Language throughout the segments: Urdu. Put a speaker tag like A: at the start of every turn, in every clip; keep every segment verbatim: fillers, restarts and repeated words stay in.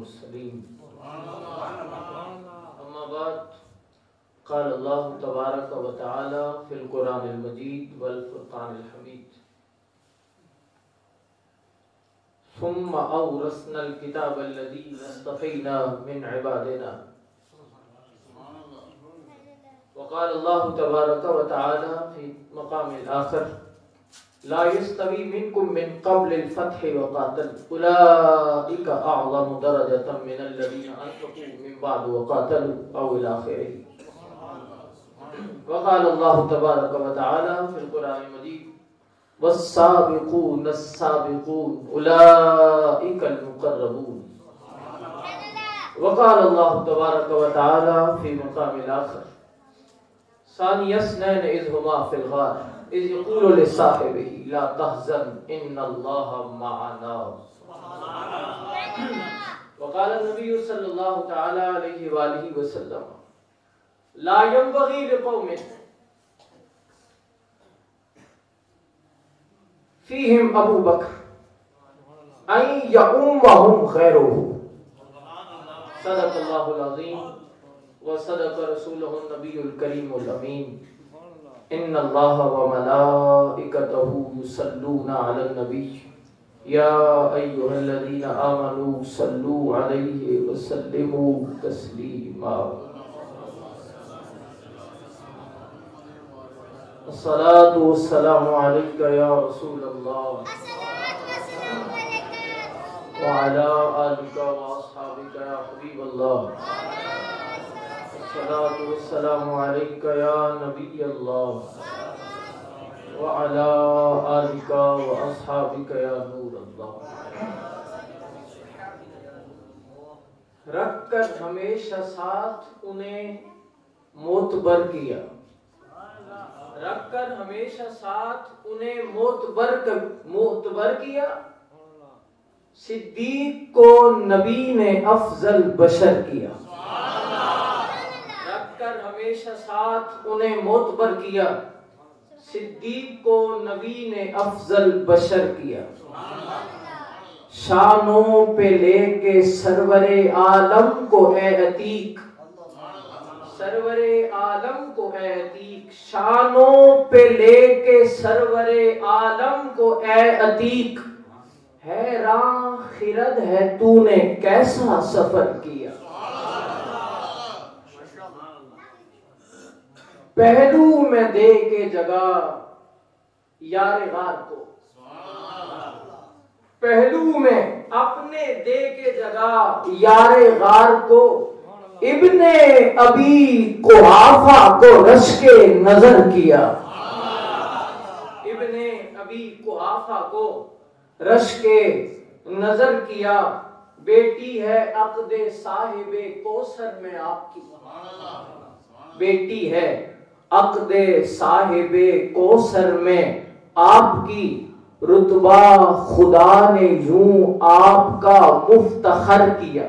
A: المرسلين أما بعد قال الله تبارك وتعالى في القرآن المجيد والفرقان الحميد ثم أورثنا الكتاب الذين اصطفينا من عبادنا وقال الله تبارك وتعالى في مقام الآخر لا يستوي منكم من قبل الفتح وقاتل أولئك أعظم درجة من الذين أنفقوا من بعد وقاتلوا أو إلى آخره. وقال الله تبارك وتعالى في القرآن المجيد والسابقون السابقون أولئك المقربون. وقال الله تبارك وتعالى في مقام الآخر ثاني اثنين إذ هما في الغار إذ يقول لصاحبه لا تحزن إن الله معنا. وقال النبي صلى الله تعالى عليه وآله وسلم لا ينبغي لقوم فيهم أبو بكر أن يؤمهم غيره. صدق الله العظيم وصدق رسوله النبي الكريم الأمين. إن الله وملائكته يصلون على النبي يا أيها الذين آمنوا صلوا عليه وسلموا تسليما. الصلاة والسلام عليك يا رسول الله وعلى آلك وأصحابك يا حبيب الله. الصلاة والسلام عليك يا نبي الله وعلى آلك وأصحابك يا نور الله. رکھ کر ہمیشہ ساتھ انہیں معتبر کیا رکھ کر ہمیشہ ساتھ انہیں معتبر معتبر کیا. صدیق کو نبی نے افضل بشر کیا. رکھ کر ہمیشہ ساتھ انہیں معتبر کیا. صدیق کو نبی نے افضل بشر کیا. شانوں پہ لے کے سرور عالم کو اے عتیق سرور عالم کو اے عتیق شانوں پہ لے کے سرور عالم کو اے عتیق. حیران خرد ہے تو نے کیسا سفر کیا. پہلو میں دے کے جگہ یار غار کو پہلو میں اپنے دے کے جگہ یار غار کو. ابن ابی قحافہ کو رشک نظر کیا ابن ابی قحافہ کو رشک نظر کیا. بیٹی ہے عقد صاحب کوثر میں آپ کی بیٹی ہے عقد صاحب کوثر میں آپ کی. رتبہ خدا نے یوں آپ کا مفتخر کیا.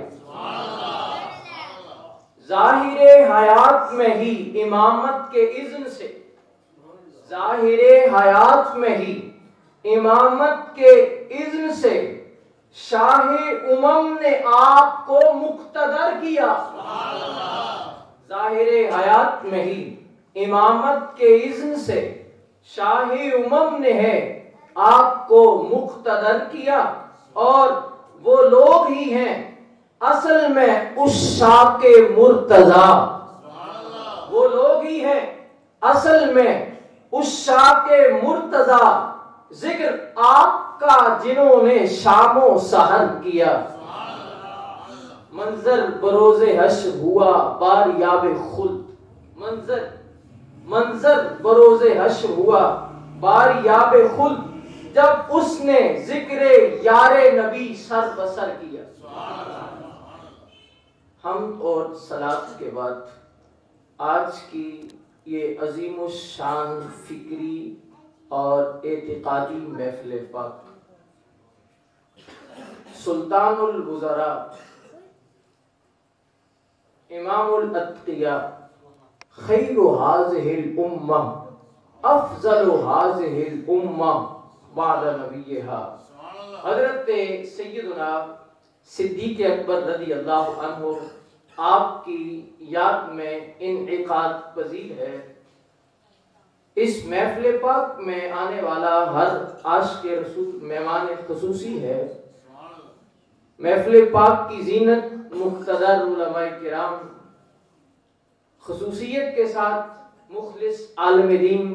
A: ظاہر حیات میں ہی امامت کے اذن سے ظاہر حیات میں ہی امامت کے اذن سے شاہ امم نے آپ کو مقتدر کیا. ظاہر حیات میں ہی امامت کے اذن سے شاہ امم نے ہے آپ کو مقتدر کیا. اور وہ لوگ ہی ہیں اصل میں اس شاہ کے مرتضی وہ لوگ ہی ہیں اصل میں اس شاہ کے مرتضی. ذکر آپ کا جنہوں نے شام و سحر کیا. منظر بروز حشر ہوا باریاب خلد منظر منظر بروز حشر ہوا باریاب خلد جب اس نے ذکر یار نبی سر بسر کیا. حمد اور صلات کے بعد آج کی یہ عظیم الشان فکری اور اعتقادی محفل پاک سلطان الوزراء امام الاتقیاء خیر هذه الامہ افضل هذه الامہ بعد نبیہا حضرت سیدنا صدیق اکبر رضی اللہ عنہ آپ کی یاد میں انعقاد پذیر ہے۔ اس محفل پاک میں آنے والا ہر عاشق رسول مہمان خصوصی ہے۔ محفل پاک کی زینت مقتدر علماء کرام، خصوصیت کے ساتھ مخلص عالم دین،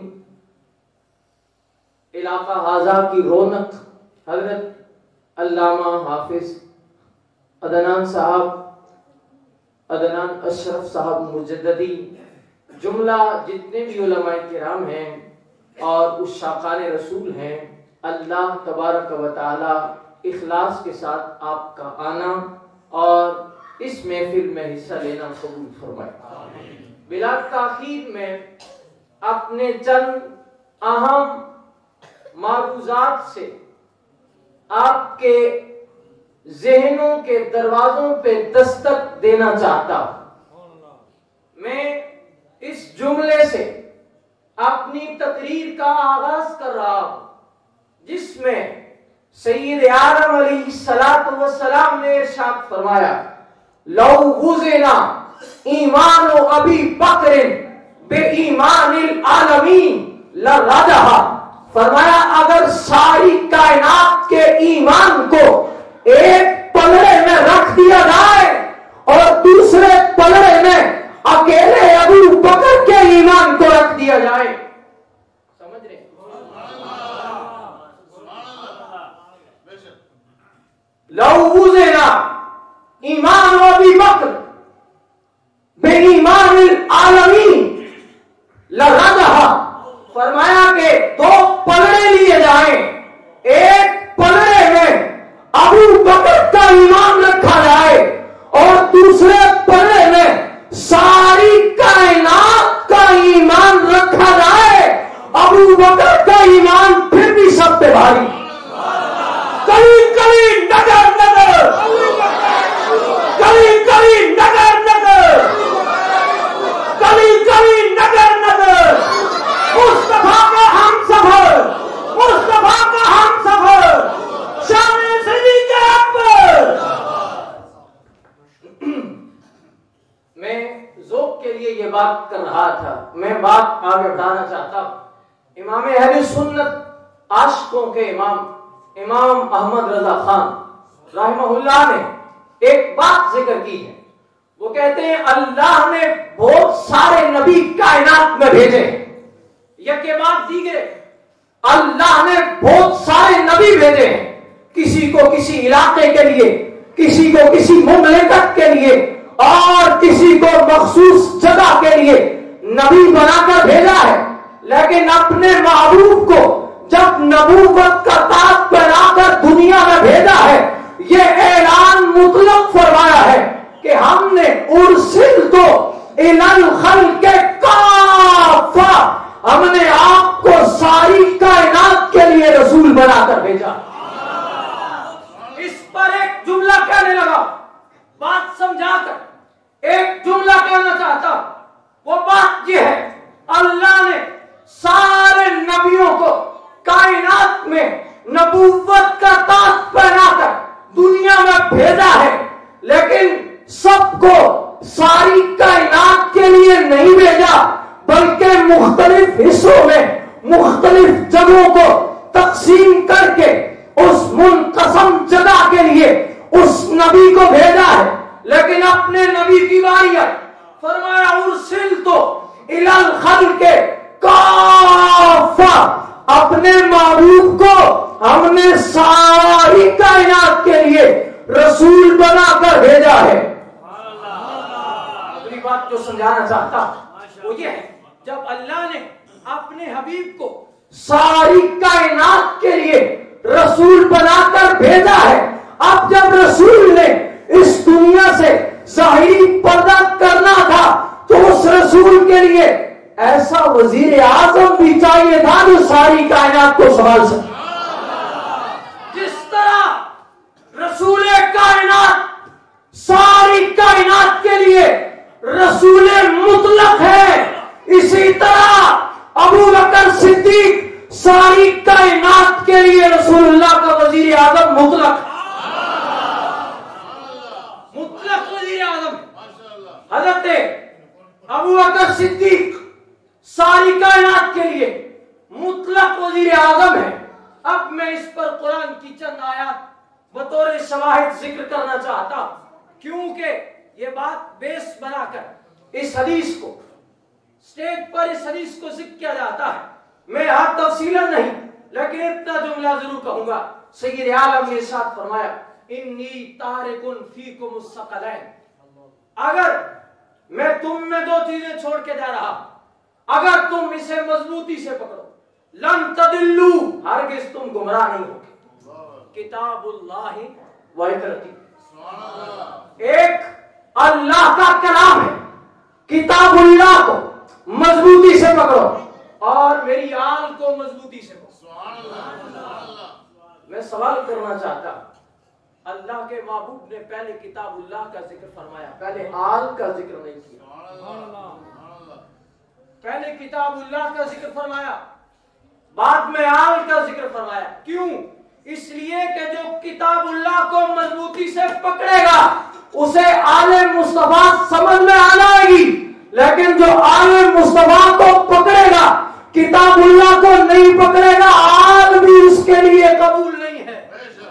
A: علاقہ حاضہ کی رونق حضرت علامہ حافظ عدنان صاحب، عدنان اشرف صاحب مجددی، جملہ جتنے بھی علماء کرام ہیں اور اس شاقان رسول ہیں، اللہ تبارک و تعالی اخلاص کے ساتھ آپ کا آنا اور اس محفل میں حصہ لینا قبول فرمائے۔ بلا تاخیر میں اپنے چند اہم معروضات سے آپ کے ذہنوں کے دروازوں پہ دستک دینا چاہتا ہوں۔ میں اس جملے سے اپنی تقریر کا آغاز کر رہا ہوں جس میں سید عالم علیہ الصلوۃ والسلام نے ارشاد فرمایا، لو وزنا ایمان ابی بکر بے ایمان العالمین لرجحا، فرمایا اگر ساری کائنات کے ایمان کو ایک پلڑے میں رکھ دیا جائے اور دوسرے پلڑے میں اکیلے ابو بکر کے ایمان کو رکھ دیا جائے، سمجھ رہے ہیں؟ لو وزنا ایمان ابی بکر بے ایمان العالمین لرجحا، فرمایا کہ دو پلڑے لیے جائیں، ایک پلڑے میں ابو بکر کا ایمان رکھا جائے اور دوسرے پلڑے میں ساری کائنات کا ایمان رکھا جائے، ابو بکر کا ایمان پھر بھی سب پہ بھاری۔ کلی کلی نگر نگر، کلی کلی نگر نگر، کلی کلی نگر نگر، مصطفیٰ کا ہم سفر، مصطفیٰ کا ہم سفر، شان صدیق اکبر۔ میں ذوق کے لیے یہ بات کر رہا تھا، میں بات آگے بڑھانا چاہتا ہوں۔ امام اہل سنت عاشقوں کے امام امام احمد رضا خان رحمہ اللہ نے ایک بات ذکر کی ہے۔ وہ کہتے ہیں اللہ نے بہت سارے نبی کائنات میں بھیجے، یکے بعد دیگرے اللہ نے بہت سارے نبی بھیجے ہیں، کسی کو کسی علاقے کے لیے، کسی کو کسی مملکت کے لیے اور کسی کو مخصوص جگہ کے لیے نبی بنا کر بھیجا ہے، لیکن اپنے محبوب کو جب نبوت کا تاج پہنا کر دنیا میں بھیجا ہے، یہ اعلان مطلق فرمایا ہے کہ ہم نے ارسلت الی الخلق کافہ، ہم نے آپ کو ساری کائنات کے لیے رسول بنا کر بھیجا۔ اس پر ایک جملہ کہنے لگا، بات سمجھا کر ایک جملہ کہنا چاہتا، وہ بات یہ ہے اللہ نے سارے نبیوں کو کائنات میں نبوت کا تاج پہنا کر دنیا میں بھیجا ہے، لیکن سب کو ساری کائنات کے لیے نہیں بھیجا، بلکہ مختلف حصوں میں مختلف جگہوں کو تقسیم کر کے اس منقسم جگہ کے لیے اس نبی کو بھیجا ہے۔ لیکن اپنے نبی کی باری ہے، فرمایا ارسلت الی الخلق کافہ، اپنے محبوب کو ہم نے ساری کائنات کے لیے رسول بنا کر بھیجا ہے۔ اگلی بات جو سمجھانا چاہتا وہ یہ ہے، جب اللہ نے اپنے حبیب کو ساری کائنات کے لیے رسول بنا کر بھیجا ہے، اب جب رسول نے اس دنیا سے ظاہری پردہ کرنا تھا تو اس رسول کے لیے ایسا وزیر اعظم بھی چاہیے تھا جو ساری کائنات کو سنبھال سکے۔ جس طرح رسول کائنات ساری کائنات کے لیے رسول مطلق ہے، اسی طرح ابو بکر صدیق ساری کائنات کے لیے رسول اللہ کا وزیر اعظم مطلق ہے۔ حضرت ابو بکر صدیق ساری کائنات کے لیے مطلق وزیر اعظم ہے. اب میں اس پر قرآن کی چند آیات بطور شواہد ذکر کرنا چاہتا ہوں کیونکہ یہ بات بیس بنا کر اس حدیث کو اسٹیج پر اس حدیث کو ذکر کیا جاتا ہے. میں یہاں تفصیلا نہیں لیکن اتنا جملہ ضرور کہوں گا. سید عالم نے ارشاد فرمایا انی تارکن فیکم الثقلین، اگر میں تم میں دو چیزیں چھوڑ کے جا رہا ہوں، اگر تم اسے مضبوطی سے پکڑو لن تدلو، ہرگز تم گمراہ نہیں ہوگے. کتاب اللہ و اطرتی، ایک اللہ کا کلام ہے، کتاب اللہ کو مضبوطی سے پکڑو اور میری آل کو مضبوطی سے پکڑو. میں سوال کرنا چاہتا ہوں، اللہ کے محبوب نے پہلے کتاب اللہ کا ذکر فرمایا، پہلے آل کا ذکر نہیں کیا. پہلے کتاب اللہ کا ذکر فرمایا، بعد میں آل کا ذکر فرمایا. کیوں؟ اس لیے کہ جو کتاب اللہ کو مضبوطی سے پکڑے گا اسے آل مصطفیٰ سمجھ میں آنا آئے گی، لیکن جو آل مصطفیٰ کو پکڑے گا کتاب اللہ کو نہیں پکڑے گا آل بھی اس کے لیے قبول نہیں ہے.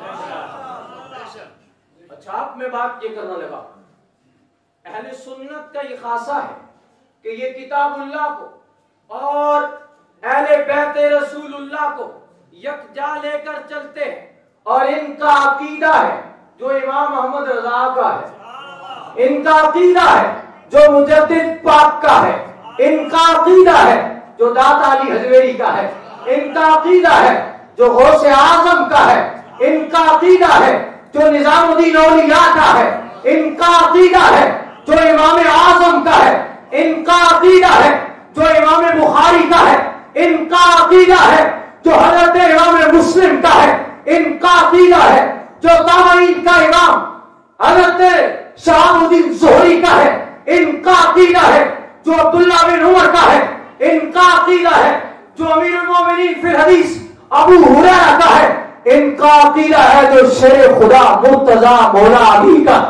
A: اچھا اب میں بات یہ کرنا لگا، اہل سنت کا یہ خاصہ ہے کہ یہ کتاب اللہ کو اور اہل بیت رسول اللہ کو یکجا لے کر چلتے ہیں، اور ان کا عقیدہ ہے جو امام محمد رضا کا ہے، ان کا عقیدہ ہے جو مجدد پاک کا ہے، ان کا عقیدہ ہے جو داتا علی حجویری کا ہے، ان کا عقیدہ ہے جو غوث اعظم کا ہے، ان کا عقیدہ ہے جو نظام الدین اولیاء کا ہے، ان کا عقیدہ ہے جو امام اعظم کا ہے، ان کا عقیدہ ہے جو امام بخاری کا ہے، ان کا عقیدہ ہے جو حضرت امام مسلم کا ہے، ان کا عقیدہ ہے جو تابعین کا امام حضرت شہاب الدین زہری کا ہے، ان کا عقیدہ ہے جو عبداللہ بن عمر کا ہے، ان کا عقیدہ ہے جو امیر المومنین فی الحدیث ابو ہریرہ کا ہے، ان کا عقیدہ ہے جو شیر خدا مرتضی مولا علی کا.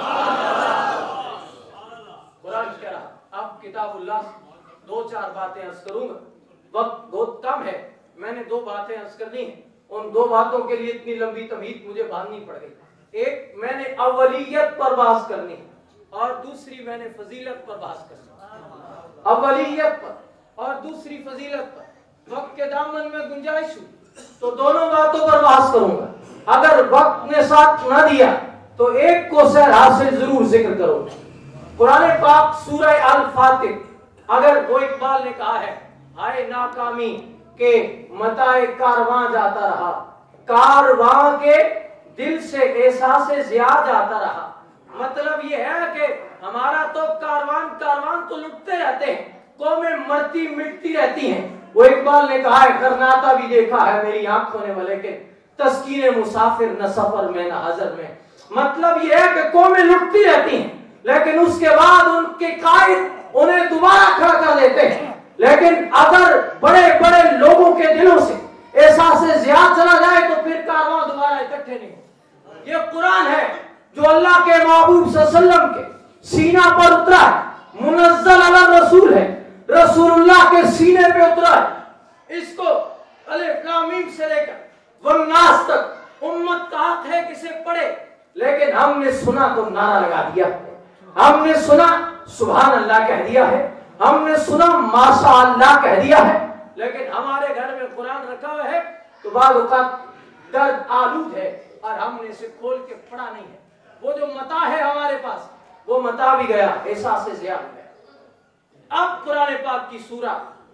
A: قرآن کہہ رہا. اب کتاب اللہ دو چار باتیں عرض کروں گا، وقت بہت کم ہے، میں نے دو باتیں عرض کرنی ہیں، ان دو باتوں کے لیے اتنی لمبی تمہید مجھے باندھنی پڑ گئی. ایک میں نے اولیت پر بحث کرنی ہے اور دوسری میں نے فضیلت پر بحث کرنی ہے. اولیت پر اور دوسری فضیلت پر وقت کے دامن میں گنجائش ہوئی تو دونوں باتوں پر بحث کروں گا. اگر وقت نے ساتھ نہ دیا تو ایک کو سہرا سے ضرور ذکر کروں گا. قرآن پاک سورہ الفاتح، اگر وہ اقبال نے کہا ہے ہائے ناکامی کہ متاع کارواں جاتا رہا، کارواں کے دل سے احساس زیاد جاتا رہا. مطلب یہ ہے کہ ہمارا تو کاروان کاروان تو لٹتے رہتے ہیں، قومیں مرتی مٹتی رہتی ہیں. وہ اقبال نے کہا ہے کرناتا بھی دیکھا ہے میری آنکھوں نے لیکن تسکین مسافر نہ سفر میں نہ حضر میں. مطلب یہ ہے کہ قومیں لٹتی رہتی ہیں لیکن اس کے بعد ان کے قائد انہیں دوبارہ کھڑا کر دیتے ہیں. لیکن اگر بڑے بڑے لوگوں کے دلوں سے احساس زیاد چلا جائے تو پھر کارواں دوبارہ اکٹھے نہیں. یہ قرآن ہے جو اللہ کے محبوب صلی اللہ علیہ وسلم کے سینہ پر اترا ہے، منزل علی رسول ہے، رسول اللہ کے سینے پہ اترا ہے. اس کو الف لام میم سے لے کر والناس تک امت کا حق ہے کسے پڑھے، لیکن ہم نے سنا تو نعرہ لگا دیا، ہم نے سنا سبحان اللہ کہہ دیا ہے، ہم نے سنا ماشاء اللہ کہہ دیا ہے، لیکن ہمارے گھر میں قرآن رکھا ہوا ہے تو بعض اوقات درد آلود ہے اور ہم نے اسے کھول کے پڑھا نہیں ہے. وہ جو متاع ہے ہمارے پاس وہ متاع بھی گیا، احساس زیاد گیا. اب قرآن پاک کی سورہ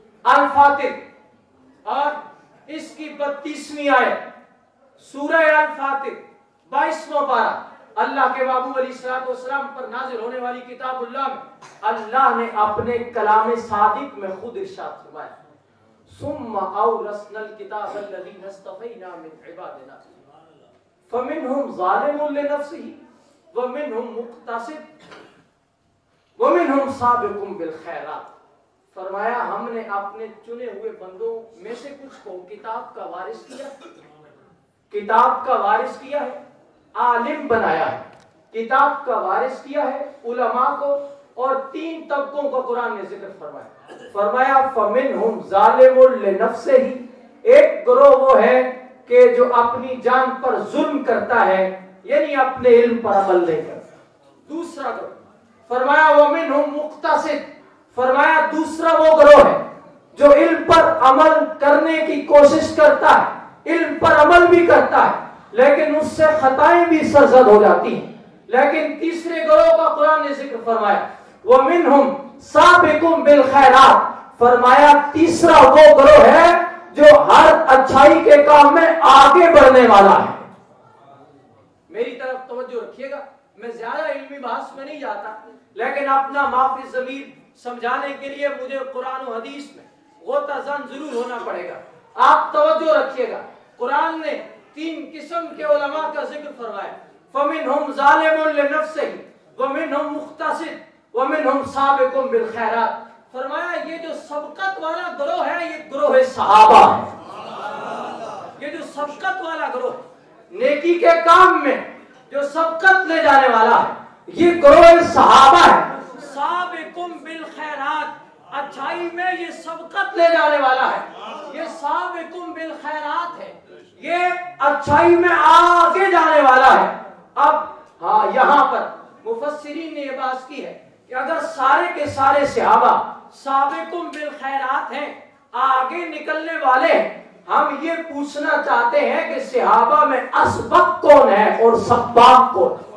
A: الفاتح اور اس کی بتیسویں آیت، سورہ الفاتح بائیسواں پارہ، اللہ کے محبوب علیہ الصلوۃ والسلام پر نازل ہونے والی کتاب اللہ میں اللہ نے اپنے کلام صادق میں خود ارشاد فرمایا ثم اورثنا الكتاب الذين اصطفينا من عبادنا فمنهم ظالم لنفسه ومنهم مقتصد ومنهم سابق بالخیرات. فرمایا ہم نے اپنے چنے ہوئے بندوں میں سے کچھ کو کتاب کا وارث کیا، کتاب کا وارث کیا ہے، عالم بنایا ہے، کتاب کا وارث کیا ہے، علماء کو اور تین طبقوں کا قرآن نے ذکر فرمایا. فرمایا فَمِنْهُمْ ظَالِمٌ لِنَفْسِهِ، ایک گروہ وہ ہے کہ جو اپنی جان پر ظلم کرتا ہے، یعنی اپنے علم پر عمل نہیں کرتا. دوسرا گروہ فرمایا وَمِنْهُمْ مُقْتَصِدٌ، فرمایا دوسرا وہ گروہ ہے جو علم پر عمل کرنے کی کوشش کرتا ہے، علم پر عمل بھی کرتا ہے لیکن اس سے خطائیں بھی سرزد ہو جاتی ہیں. لیکن تیسرے گروہ کا قرآن نے ذکر فرمایا وَمِنْهُمْ سَابِقٌ بِالْخَيْرَاتِ، فرمایا تیسرا وہ گروہ ہے جو ہر اچھائی کے کام میں آگے بڑھنے والا ہے. میری طرف توجہ رکھیے گا، میں زیادہ علمی بحث میں نہیں جاتا لیکن اپنا معافی ضمیر سمجھانے کے لیے مجھے قرآن و حدیث میں غوطہ زن ضرور ہونا پڑے گا. آپ توجہ رکھیے گا، قرآن نے تین قسم کے علماء کا ذکر فرمایا. فَمِنْهُمْ ظَالِمٌ لِنَفْسِهِ وَمِنْهُمْ مُقْتَصِدٌ وَمِنْهُمْ سَابِقٌ بِالْخَيْرَاتِ. فرمایا یہ جو سبقت والا گروہ ہے یہ گروہ صحابہ ہے. یہ جو سبقت والا گروہ ہے، نیکی کے کام میں جو سبقت لے جانے والا ہے، یہ گروہ صحابہ ہے. سابقٌ بالخیرات، اچھائی میں یہ سبقت لے جانے والا ہے، یہ سابقٌ بالخیرات ہے، یہ اچھائی میں آگے جانے والا ہے. اب ہاں یہاں پر مفسرین نے یہ بات کی ہے کہ اگر سارے کے سارے صحابہ سابقٌ بالخیرات ہیں، آگے نکلنے والے ہیں، ہم یہ پوچھنا چاہتے ہیں کہ صحابہ میں اسبق کون ہے اور سباق کون ہے.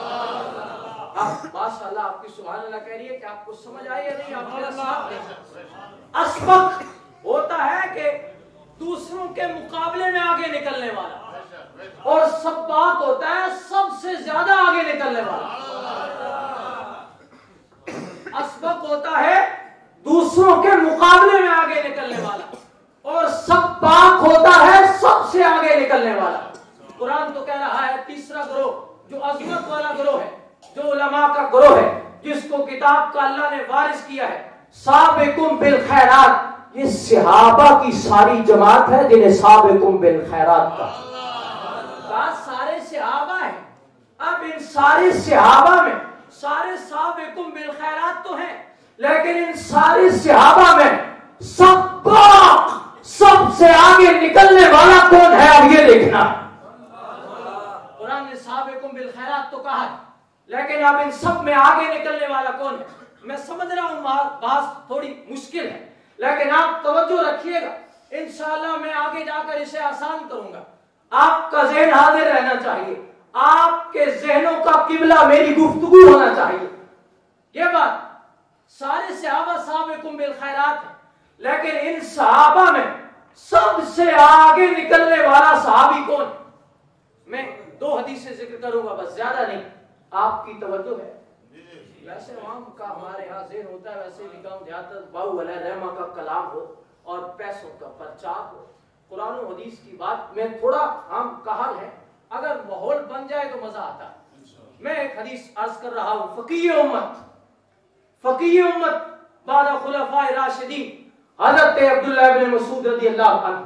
A: ماشاء اللہ آپ کی سبحان اللہ کہہ رہی ہے کہ آپ کو سمجھ آئی یا نہیں؟ آپ میرا ساتھ دیں. اسبق ہوتا ہے کہ دوسروں کے مقابلے میں آگے نکلنے والا، اور سباق ہوتا ہے سب سے زیادہ آگے نکلنے والا. اسبق ہوتا ہے دوسروں کے مقابلے میں آگے نکلنے والا، اور سباق ہوتا ہے سب سے آگے نکلنے والا. قرآن تو کہہ رہا ہے تیسرا گروہ جو عظمت والا گروہ ہے، جو علماء کا گروہ ہے، جس کو کتاب کا اللہ نے وارث کیا ہے، سابقٌ بالخیرات، یہ صحابہ کی ساری جماعت ہے جنہیں سابقٌ بالخیرات کا سارے صحابہ ہیں. اب ان سارے صحابہ میں سارے سابقٌ بالخیرات تو ہیں، لیکن ان سارے صحابہ میں سباق، سب سے آگے نکلنے والا کون ہے؟ اب یہ دیکھنا. قرآن نے سابقٌ بالخیرات تو کہا ہے، لیکن اب ان سب میں آگے نکلنے والا کون ہے؟ میں سمجھ رہا ہوں بات تھوڑی مشکل ہے لیکن آپ توجہ رکھیے گا، انشاءاللہ میں آگے جا کر اسے آسان کروں گا. آپ کا ذہن حاضر رہنا چاہیے، آپ کے ذہنوں کا قبلہ میری گفتگو ہونا چاہیے. یہ بات سارے صحابہ سابقٌ بالخیرات ہیں، لیکن ان صحابہ میں سب سے آگے نکلنے والا صحابی کون؟ میں دو حدیثیں ذکر کروں گا بس، زیادہ نہیں. آپ کی توجہ ہے. ویسے عوام کا ہمارے ہاں ذہن ہوتا ہے ویسے بھی گاؤں دیہات باؤ علیہ رحمہ کا کلام ہو اور پیسوں کا پرچار ہو، قرآن و حدیث کی بات میں تھوڑا عام کہل ہے، اگر ماحول بن جائے تو مزہ آتا ہے. میں ایک حدیث عرض کر رہا ہوں. فقیہ امت، فقیہ امت بعد خلفاء راشدین حضرت عبداللہ ابن مسعود رضی اللہ عنہ،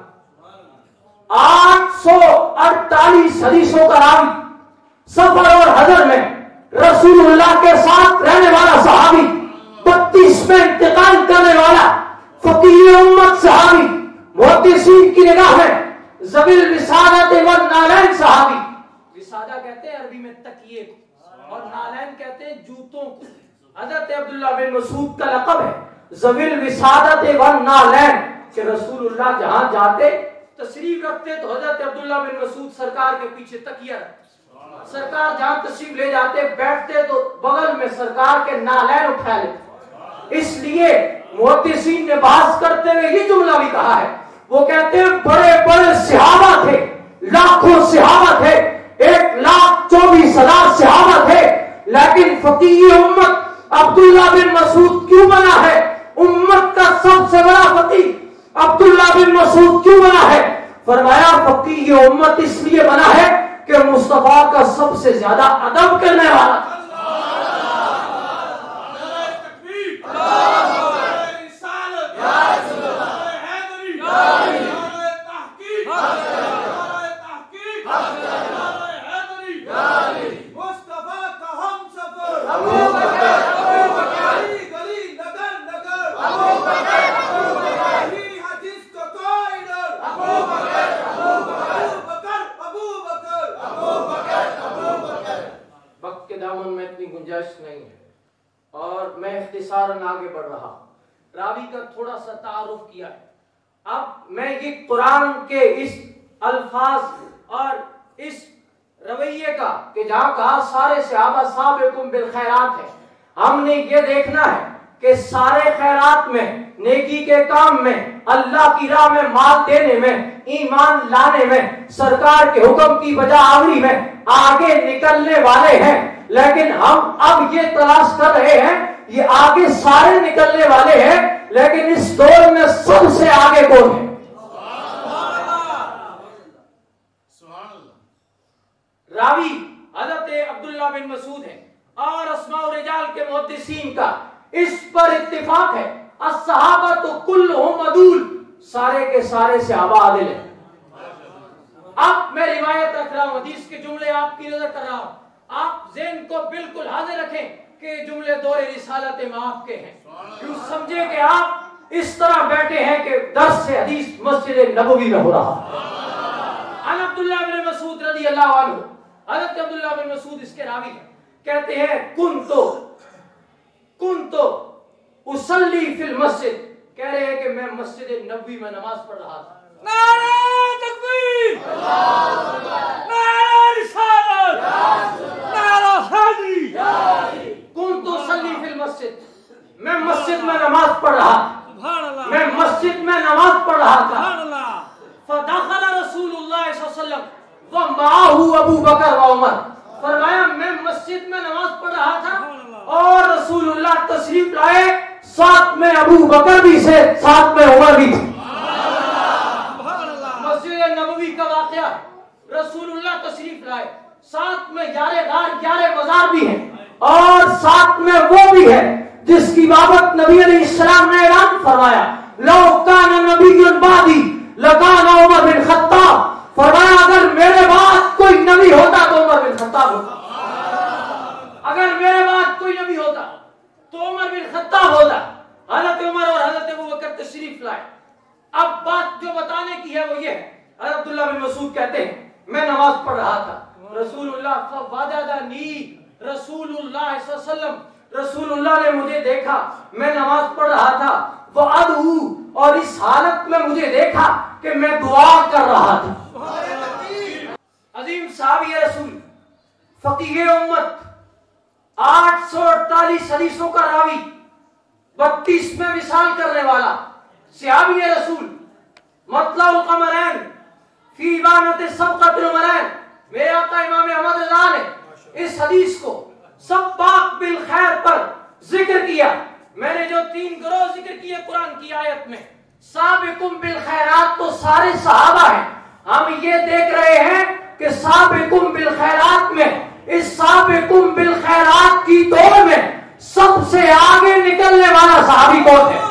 A: آٹھ سو اڑتالیس حدیثوں کا راوی، سفر اور حضر میں رسول اللہ کے ساتھ رہنے والا صحابی، بتیس میں انتقال کرنے والا فقیہ امت صحابی، محدثین کی نگاہ میں ذوی الوسادۃ والنالین صحابی. وسادہ کہتے ہیں عربی میں تکیے کو، اور نالین کہتے ہیں جوتوں کو. حضرت عبداللہ بن مسعود کا لقب ہے ذوی الوسادۃ والنالین، کہ رسول اللہ جہاں جاتے تشریف رکھتے تو حضرت عبداللہ بن مسعود سرکار کے پیچھے تکیہ رکھتے، سرکار جہاں تشریف لے جاتے بیٹھتے تو بغل میں سرکار کے نالین اٹھا لیتے. اس لیے محدثین نے بحث کرتے ہوئے یہ جملہ بھی کہا ہے، وہ کہتے ہیں بڑے بڑے صحابہ تھے، لاکھوں صحابہ تھے، ایک لاکھ چوبیس ہزار صحابہ تھے، لیکن فقیہ امت عبداللہ بن مسعود کیوں بنا ہے؟ امت کا سب سے بڑا فقیہ عبداللہ بن مسعود کیوں بنا ہے؟ فرمایا فقیہ امت اس لیے بنا ہے کہ مصطفیٰ کا سب سے زیادہ ادب کرنے والا تھا. اختصاراً آگے بڑھ رہا ہوں. راوی کا تھوڑا سا تعارف کیا ہے. اب میں یہ قرآن کے اس الفاظ اور اس رویے کا کہ جہاں کہا سارے صحابہ سابقون بالخیرات ہے، ہم نے یہ دیکھنا ہے کہ سارے خیرات میں، نیکی کے کام میں، اللہ کی راہ میں مال دینے میں، ایمان لانے میں، سرکار کے حکم کی بجا آوری میں آگے نکلنے والے ہیں. لیکن ہم اب یہ تلاش کر رہے ہیں، یہ آگے سارے نکلنے والے ہیں، لیکن اس دور میں سب سے آگے کون ہے؟ راوی حضرت عبداللہ بن مسعود ہے اور اسماء الرجال کے محدثین کا اس پر اتفاق ہے، الصحابہ تو کلہم عدول، سارے کے سارے صحابہ عادل ہیں. اب میں روایت رکھ رہا ہوں، حدیث کے جملے آپ کی نظر کر رہا ہوں، آپ ذہن کو بالکل حاضر رکھیں کہ جملے دور رسالت میں آپ کے ہیں. یوں سمجھے کہ آپ اس طرح بیٹھے ہیں کہ درس سے حدیث مسجد نبوی میں ہو رہا. عن عبداللہ بن مسعود رضی اللہ عنہ، حضرت عبداللہ بن مسعود اس کے راوی ہیں، کہتے ہیں کن تو کن تو اصلی فی المسجد، کہہ رہے ہیں کہ میں مسجد نبوی میں نماز پڑھ رہا تھا.
B: نعرہ تکبیر، نعرہ رسالت، نعرہ حیدری.
A: کن تو اصلی فی المسجد، میں مسجد میں نماز پڑھ رہا تھا، میں مسجد میں نماز پڑھ رہا تھا. فدخل رسول اللہ صلی اللہ علیہ وسلم ومعه ابو بکر و عمر، فرمایا میں مسجد میں نماز پڑھ رہا تھا اور رسول اللہ تشریف لائے، ساتھ میں ابو بکر بھی سے، ساتھ میں عمر بھی تھے. مسجد نبوی کا واقعہ، رسول اللہ تشریف لائے، ساتھ میں گیارہ غار گیارہ مزار بھی ہیں، اور ساتھ میں وہ بھی ہے جس کی بابت نبی علیہ السلام نے اعلان فرمایا، لو کان نبی بعدی لکان عمر بن خطاب، فرمایا اگر میرے بعد کوئی نبی ہوتا تو عمر بن خطاب ہوتا، اگر میرے بعد کوئی نبی ہوتا تو عمر بن خطاب ہوتا. حضرت عمر اور حضرت ابو بکر تشریف لائے. اب بات جو بتانے کی ہے وہ یہ ہے، حضرت عبداللہ بن مسعود کہتے ہیں میں نماز پڑھ رہا تھا، رسول اللہ فوجدنی، رسول اللہ صلی اللہ علیہ وسلم، رسول اللہ نے مجھے دیکھا، میں نماز پڑھ رہا تھا، وَأَدْعُو، اور اس حالت میں مجھے دیکھا کہ میں دعا کر رہا تھا. عظیم صحابی رسول، فقیہ امت، آٹھ سو اڑتالیس حدیثوں کا راوی، بتیس میں وصال کرنے والا، صحابی رسول، مطلع القمرین فی ابانۃ سبقۃ العمرین، میرے آقا امام احمد رضا نے اس حدیث کو سباق بالخیر پر ذکر کیا. میں نے جو تین گروہ ذکر کیے قرآن کی آیت میں، سابقون بالخیرات تو سارے صحابہ ہیں. ہم یہ دیکھ رہے ہیں کہ سابقون بالخیرات میں، اس سابقون بالخیرات کی دوڑ میں سب سے آگے نکلنے والا صحابی کون ہے؟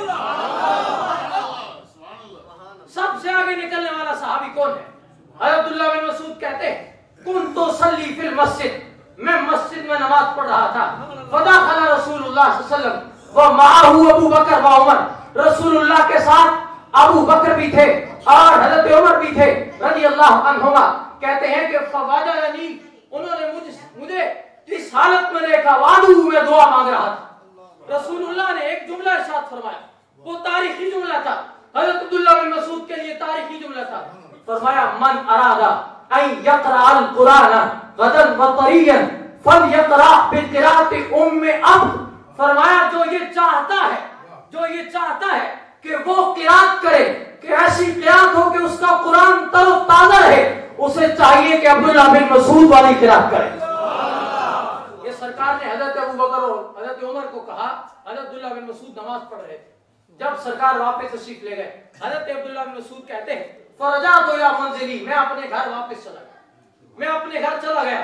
A: سب سے آگے نکلنے والا صحابی کون ہے؟ حضرت عبداللہ بن مسعود کہتے ہیں کنت اصلی فی المسجد، میں مسجد میں نماز پڑھ رہا تھا، فدخل رسول اللہ صلی اللہ علیہ وسلم ومعه ابو بکر و عمر، رسول اللہ کے ساتھ ابو بکر بھی تھے اور حضرت عمر بھی تھے رضی اللہ عنہما. کہتے ہیں کہ فوجدنی، انہوں نے مجھے مجھے اس حالت میں دیکھا، وادو میں دعا مانگ رہا تھا. رسول اللہ نے ایک جملہ ارشاد فرمایا، وہ تاریخی جملہ تھا، حضرت عبداللہ بن مسعود کے لیے تاریخی جملہ تھا. فرمایا من ارادہ ان یقرأ القرآن غدا وطریا فلیقرأ بقراءۃ ام عبد، فرمایا جو یہ چاہتا ہے جو یہ چاہتا ہے کہ وہ قرات کرے کہ ایسی قرات ہو کہ اس کا قرآن تر و تازہ ہے، اسے چاہیے کہ عبداللہ بن مسعود والی قرات کرے. یہ سرکار نے حضرت ابو بکر اور حضرت عمر کو کہا، حضرت عبداللہ بن مسعود نماز پڑھ رہے تھے. جب سرکار واپس تشریف لے گئے، حضرت عبداللہ بن مسعود کہتے ہیں فرجعت الی منزلی، میں اپنے گھر واپس چلا گیا، میں اپنے گھر چلا گیا.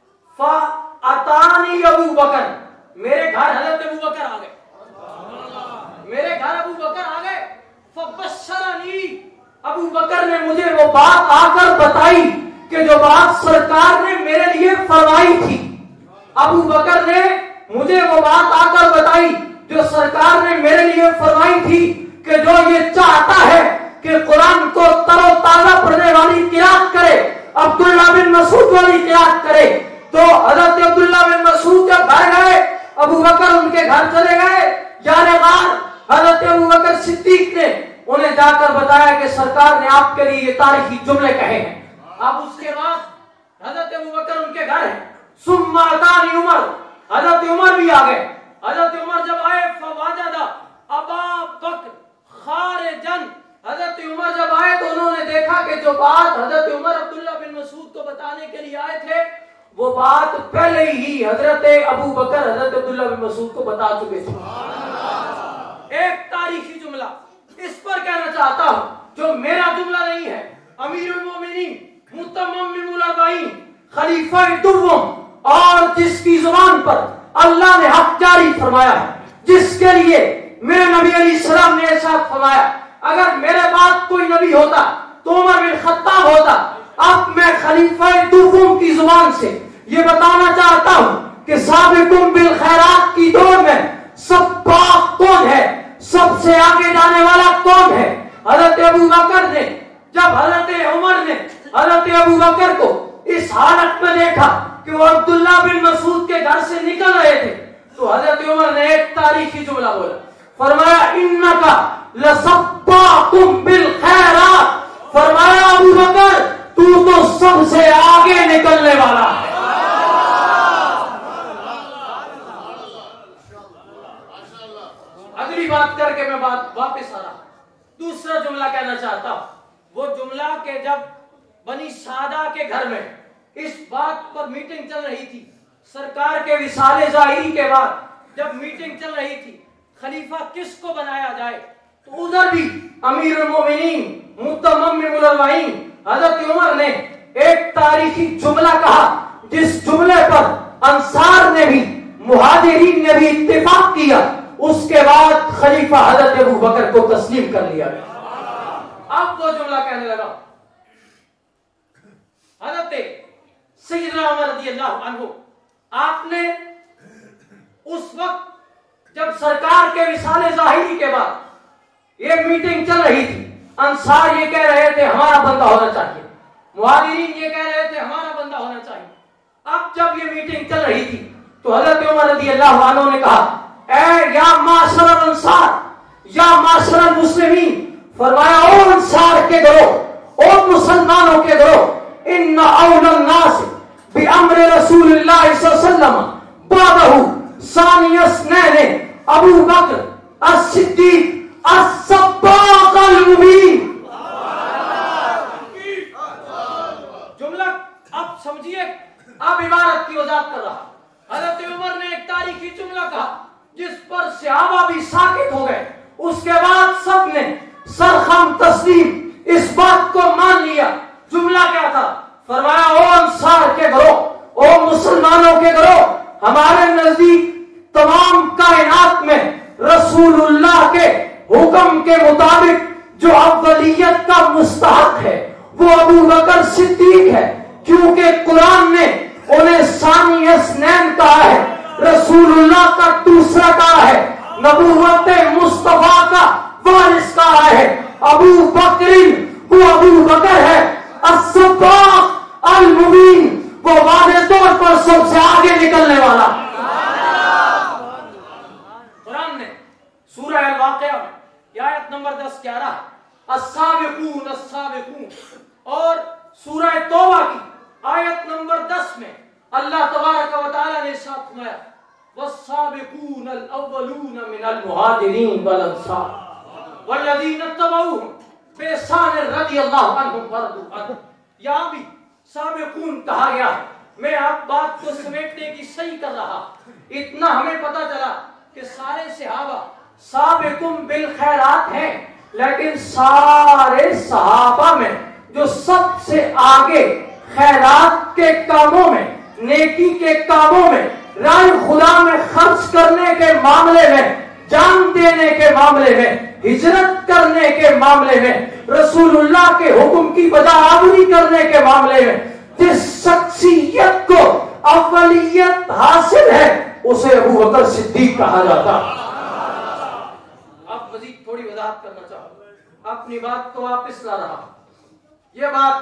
A: فاتانی ابو بکر، میرے گھر حضرت ابو بکر آ گئے، میرے گھر ابو بکر آ گئے. فبشرنی، ابو بکر نے مجھے وہ بات آ کر بتائی کہ جو بات سرکار نے میرے لیے فرمائی تھی. ابو بکر نے مجھے وہ بات آ کر بتائی جو سرکار نے میرے لیے فرمائی تھی کہ جو یہ چاہتا ہے کہ قرآن کو تر و تازہ پڑھنے والی قرات کرے، عبداللہ بن مسعود والی قرات کرے. تو حضرت عبداللہ بن مسعود جب گھر گئے ابو بکر ان کے گھر چلے گئے یار غار، حضرت ابو بکر صدیق نے انہیں جا کر بتایا کہ سرکار نے آپ کے لیے یہ تاریخی جملے کہے ہیں۔ اب اس کے بعد حضرت ابو بکر ان کے گھر ہے، ثم اتانی عمر، حضرت عمر بھی آ گئے۔ حضرت عمر جب آئے فوجد ابا بکر خارجن، حضرت عمر جب آئے تو انہوں نے دیکھا کہ جو بات حضرت عمر عبداللہ بن مسعود کو بتانے کے لیے آئے تھے وہ بات پہلے ہی حضرت ابو بکر حضرت عبداللہ بن مسعود کو بتا چکے تھے۔ ایک تاریخی جملہ اس پر کہنا چاہتا ہوں جو میرا جملہ نہیں ہے، امیر المومنین متمم الاربعین خلیفہ دوم، اور جس کی زبان پر اللہ نے حق جاری فرمایا ہے، جس کے لیے میرے نبی علیہ السلام نے ارشاد فرمایا اگر میرے بعد کوئی نبی ہوتا تو عمر بن خطاب ہوتا۔ اب میں خلیفہ دوم کی زبان سے یہ بتانا چاہتا ہوں کہ سابقون بالخیرات کی دوڑ میں سباق کون ہے، سب سے آگے جانے والا کون ہے؟ حضرت ابو بکر نے جب حضرت عمر نے حضرت ابو بکر کو اس حالت میں دیکھا کہ وہ عبداللہ بن مسعود کے گھر سے نکل رہے تھے تو حضرت عمر نے ایک تاریخی جملہ بولا، فرمایا انکا لسباق بالخیرات، فرمایا ابو بکر تو تو سب سے آگے نکلنے والا ہے۔ اگلی بات کر کے میں بات واپس آ رہا ہوں، دوسرا جملہ کہنا چاہتا ہوں، وہ جملہ کہ جب بنی سعدہ کے گھر میں اس بات پر میٹنگ چل رہی تھی، سرکار کے وصال ظاہری کے بعد جب میٹنگ چل رہی تھی خلیفہ کس کو بنایا جائے، تو ادھر بھی امیر المومنین متمم الاربعین حضرت عمر نے ایک تاریخی جملہ کہا جس جملے پر انصار نے بھی مہاجرین نے بھی اتفاق کیا، اس کے بعد خلیفہ حضرت ابو بکر کو تسلیم کر لیا گیا۔ اب وہ جملہ کہنے لگا، حضرت سیدنا عمر رضی اللہ عنہ آپ نے اس وقت جب سرکار کے وصال ظاہری کے بعد یہ میٹنگ چل رہی تھی، انصار یہ کہہ رہے تھے ہمارا بندہ ہونا چاہیے، مہاجرین یہ کہہ رہے تھے ہمارا بندہ ہونا چاہیے۔ اب جب یہ میٹنگ چل رہی تھی تو حضرت عمر رضی اللہ عنہ نے کہا اے یا معاشر الانصار، یا معاشر المسلمین، فرمایا او انصار کے گروہ، او مسلمانوں کے گروہ، ان اول الناس بامر رسول اللہ صلی اللہ علیہ وسلم بعدہ ثانی اثنین ابو بکر الصدیق السباق المبین۔ جملہ اب سمجھیے، اب عبارت کی وضاحت کر رہا۔ حضرت عمر نے ایک تاریخی جملہ کہا جس پر صحابہ بھی ساکت ہو گئے، اس کے بعد سب نے سرخم تسلیم اس بات کو مان لیا۔ جملہ کیا تھا؟ فرمایا او انصار کے گروہ، او مسلمانوں کے گروہ، ہمارے نزدیک تمام کائنات میں رسول اللہ کے حکم کے مطابق جو اولیت کا مستحق ہے وہ ابو بکر صدیق ہے، کیونکہ قرآن نے انہیں ثانی اثنین کہا ہے، رسول اللہ کا دوسرا کہا ہے، نبوت مصطفیٰ کا وارث کہا ہے، ابو بکر وہ ابو بکر ہے السباق المبین، وہ واضح طور پر سب سے آگے نکلنے والا۔ قرآن نے سورہ الواقعہ میں آیت نمبر دس گیارہ السابقون السابقون، اور سورہ توبہ کی آیت نمبر دس میں اللہ تبارک و تعالی نے ارشاد فرمایا والسابقون الاولون من المہاجرین والانصار والذین اتبعوہم بإحسان رضی اللہ عنہم ورضوا عنہ۔ یہاں بھی سابقون کہا گیا ہے۔ میں آپ بات کو سمیٹنے کی صحیح کر رہا، اتنا ہمیں پتا چلا کہ سارے صحابہ سابقون بالخیرات ہیں، لیکن سارے صحابہ میں جو سب سے آگے خیرات کے کاموں میں، نیکی کے کاموں میں، راہ خدا میں خرچ کرنے کے معاملے میں، جان دینے کے معاملے میں، ہجرت کرنے کے معاملے میں، رسول اللہ کے حکم کی بجاوری کرنے کے معاملے میں جس شخصیت کو اولیت حاصل ہے اسے ابو بکر صدیق کہا جاتا۔ اب مزید تھوڑی وضاحت کرنا چاہوں، اپنی بات کو واپس لا رہا ہوں۔ یہ بات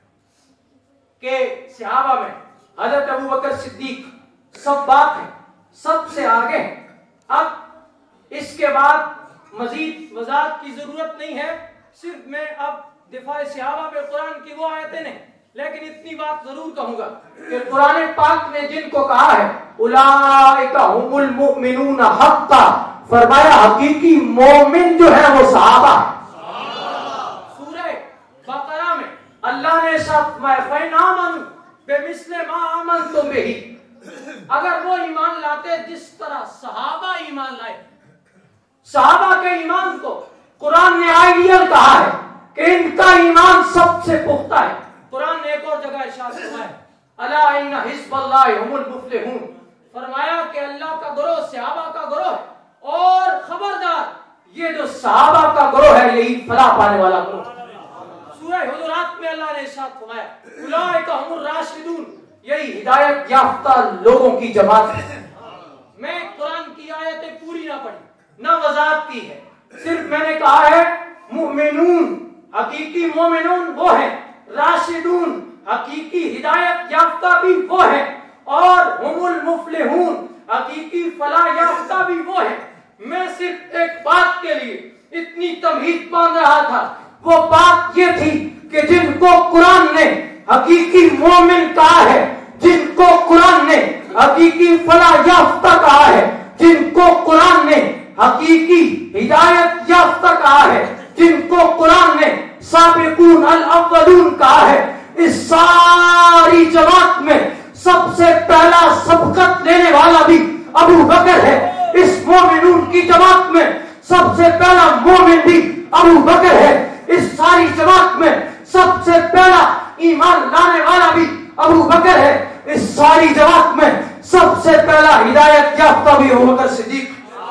A: کہ صحابہ میں حضرت ابو بکر صدیق سب بات ہے، سب سے آگے. اب اس کے بعد مزید وضاحت کی ضرورت نہیں ہے, صرف میں اب دفاع صحابہ پہ قرآن کی وہ آیتیں نہیں, لیکن اتنی بات ضرور کہوں گا کہ قرآن پاک نے جن کو کہا ہے اولئک هم المؤمنون حقا, فرمایا حقیقی مومن جو ہے وہ صحابہ. سورہ بقرہ میں اللہ نے ارشاد فرمایا فَإِنْ آمَنُوا بِمِثْلِ مَا آمَنْتُمْ بِهِ, اگر وہ ایمان لاتے جس طرح صحابہ ایمان لائے. صحابہ کے ایمان کو قرآن نے آئیڈیل کہا ہے کہ ان کا ایمان سب سے پختہ ہے. قرآن نے ایک اور جگہ ارشاد فرمایا الا ان حزب اللہ هم المفلحون, فرمایا کہ اللہ کا گروہ صحابہ کا گروہ ہے, اور خبردار یہ جو صحابہ کا گروہ ہے یہی فلاح پانے والا گروہ. سورہ حجرات میں اللہ نے ارشاد فرمایا اولئک هم الراشدون, یہی ہدایت یافتہ لوگوں کی جماعت ہے. میں قرآن کی آیتیں پوری نہ پڑھی نہ وضاحت کی ہے, صرف میں نے کہا ہے مؤمنون حقیقی مومنون وہ ہیں, راشدون حقیقی ہدایت یافتہ بھی وہ ہیں, اور ہم المفلحون حقیقی فلاح یافتہ بھی وہ ہیں. میں صرف ایک بات کے لیے اتنی تمہید باندھ رہا تھا, وہ بات یہ تھی کہ جن کو قرآن نے حقیقی مومن کہا ہے, جن کو قرآن نے حقیقی فلاح یافتہ کہا ہے, جن کو قرآن نے حقیقی ہدایت یافتہ کہا ہے, جن کو قرآن نے سابقون الاولون کہا ہے, اس ساری جماعت میں سب سے پہلا سبقت لینے والا بھی ابو بکر ہے. اس مومنون کی جماعت میں سب سے پہلا مومن بھی ابو بکر ہے. اس ساری جماعت میں سب سے پہلا ایمان لانے والا بھی ابو بکر ہے. اس ساری جماعت میں سب سے پہلا ہدایت یافتہ بھی ابو بکر صدیق.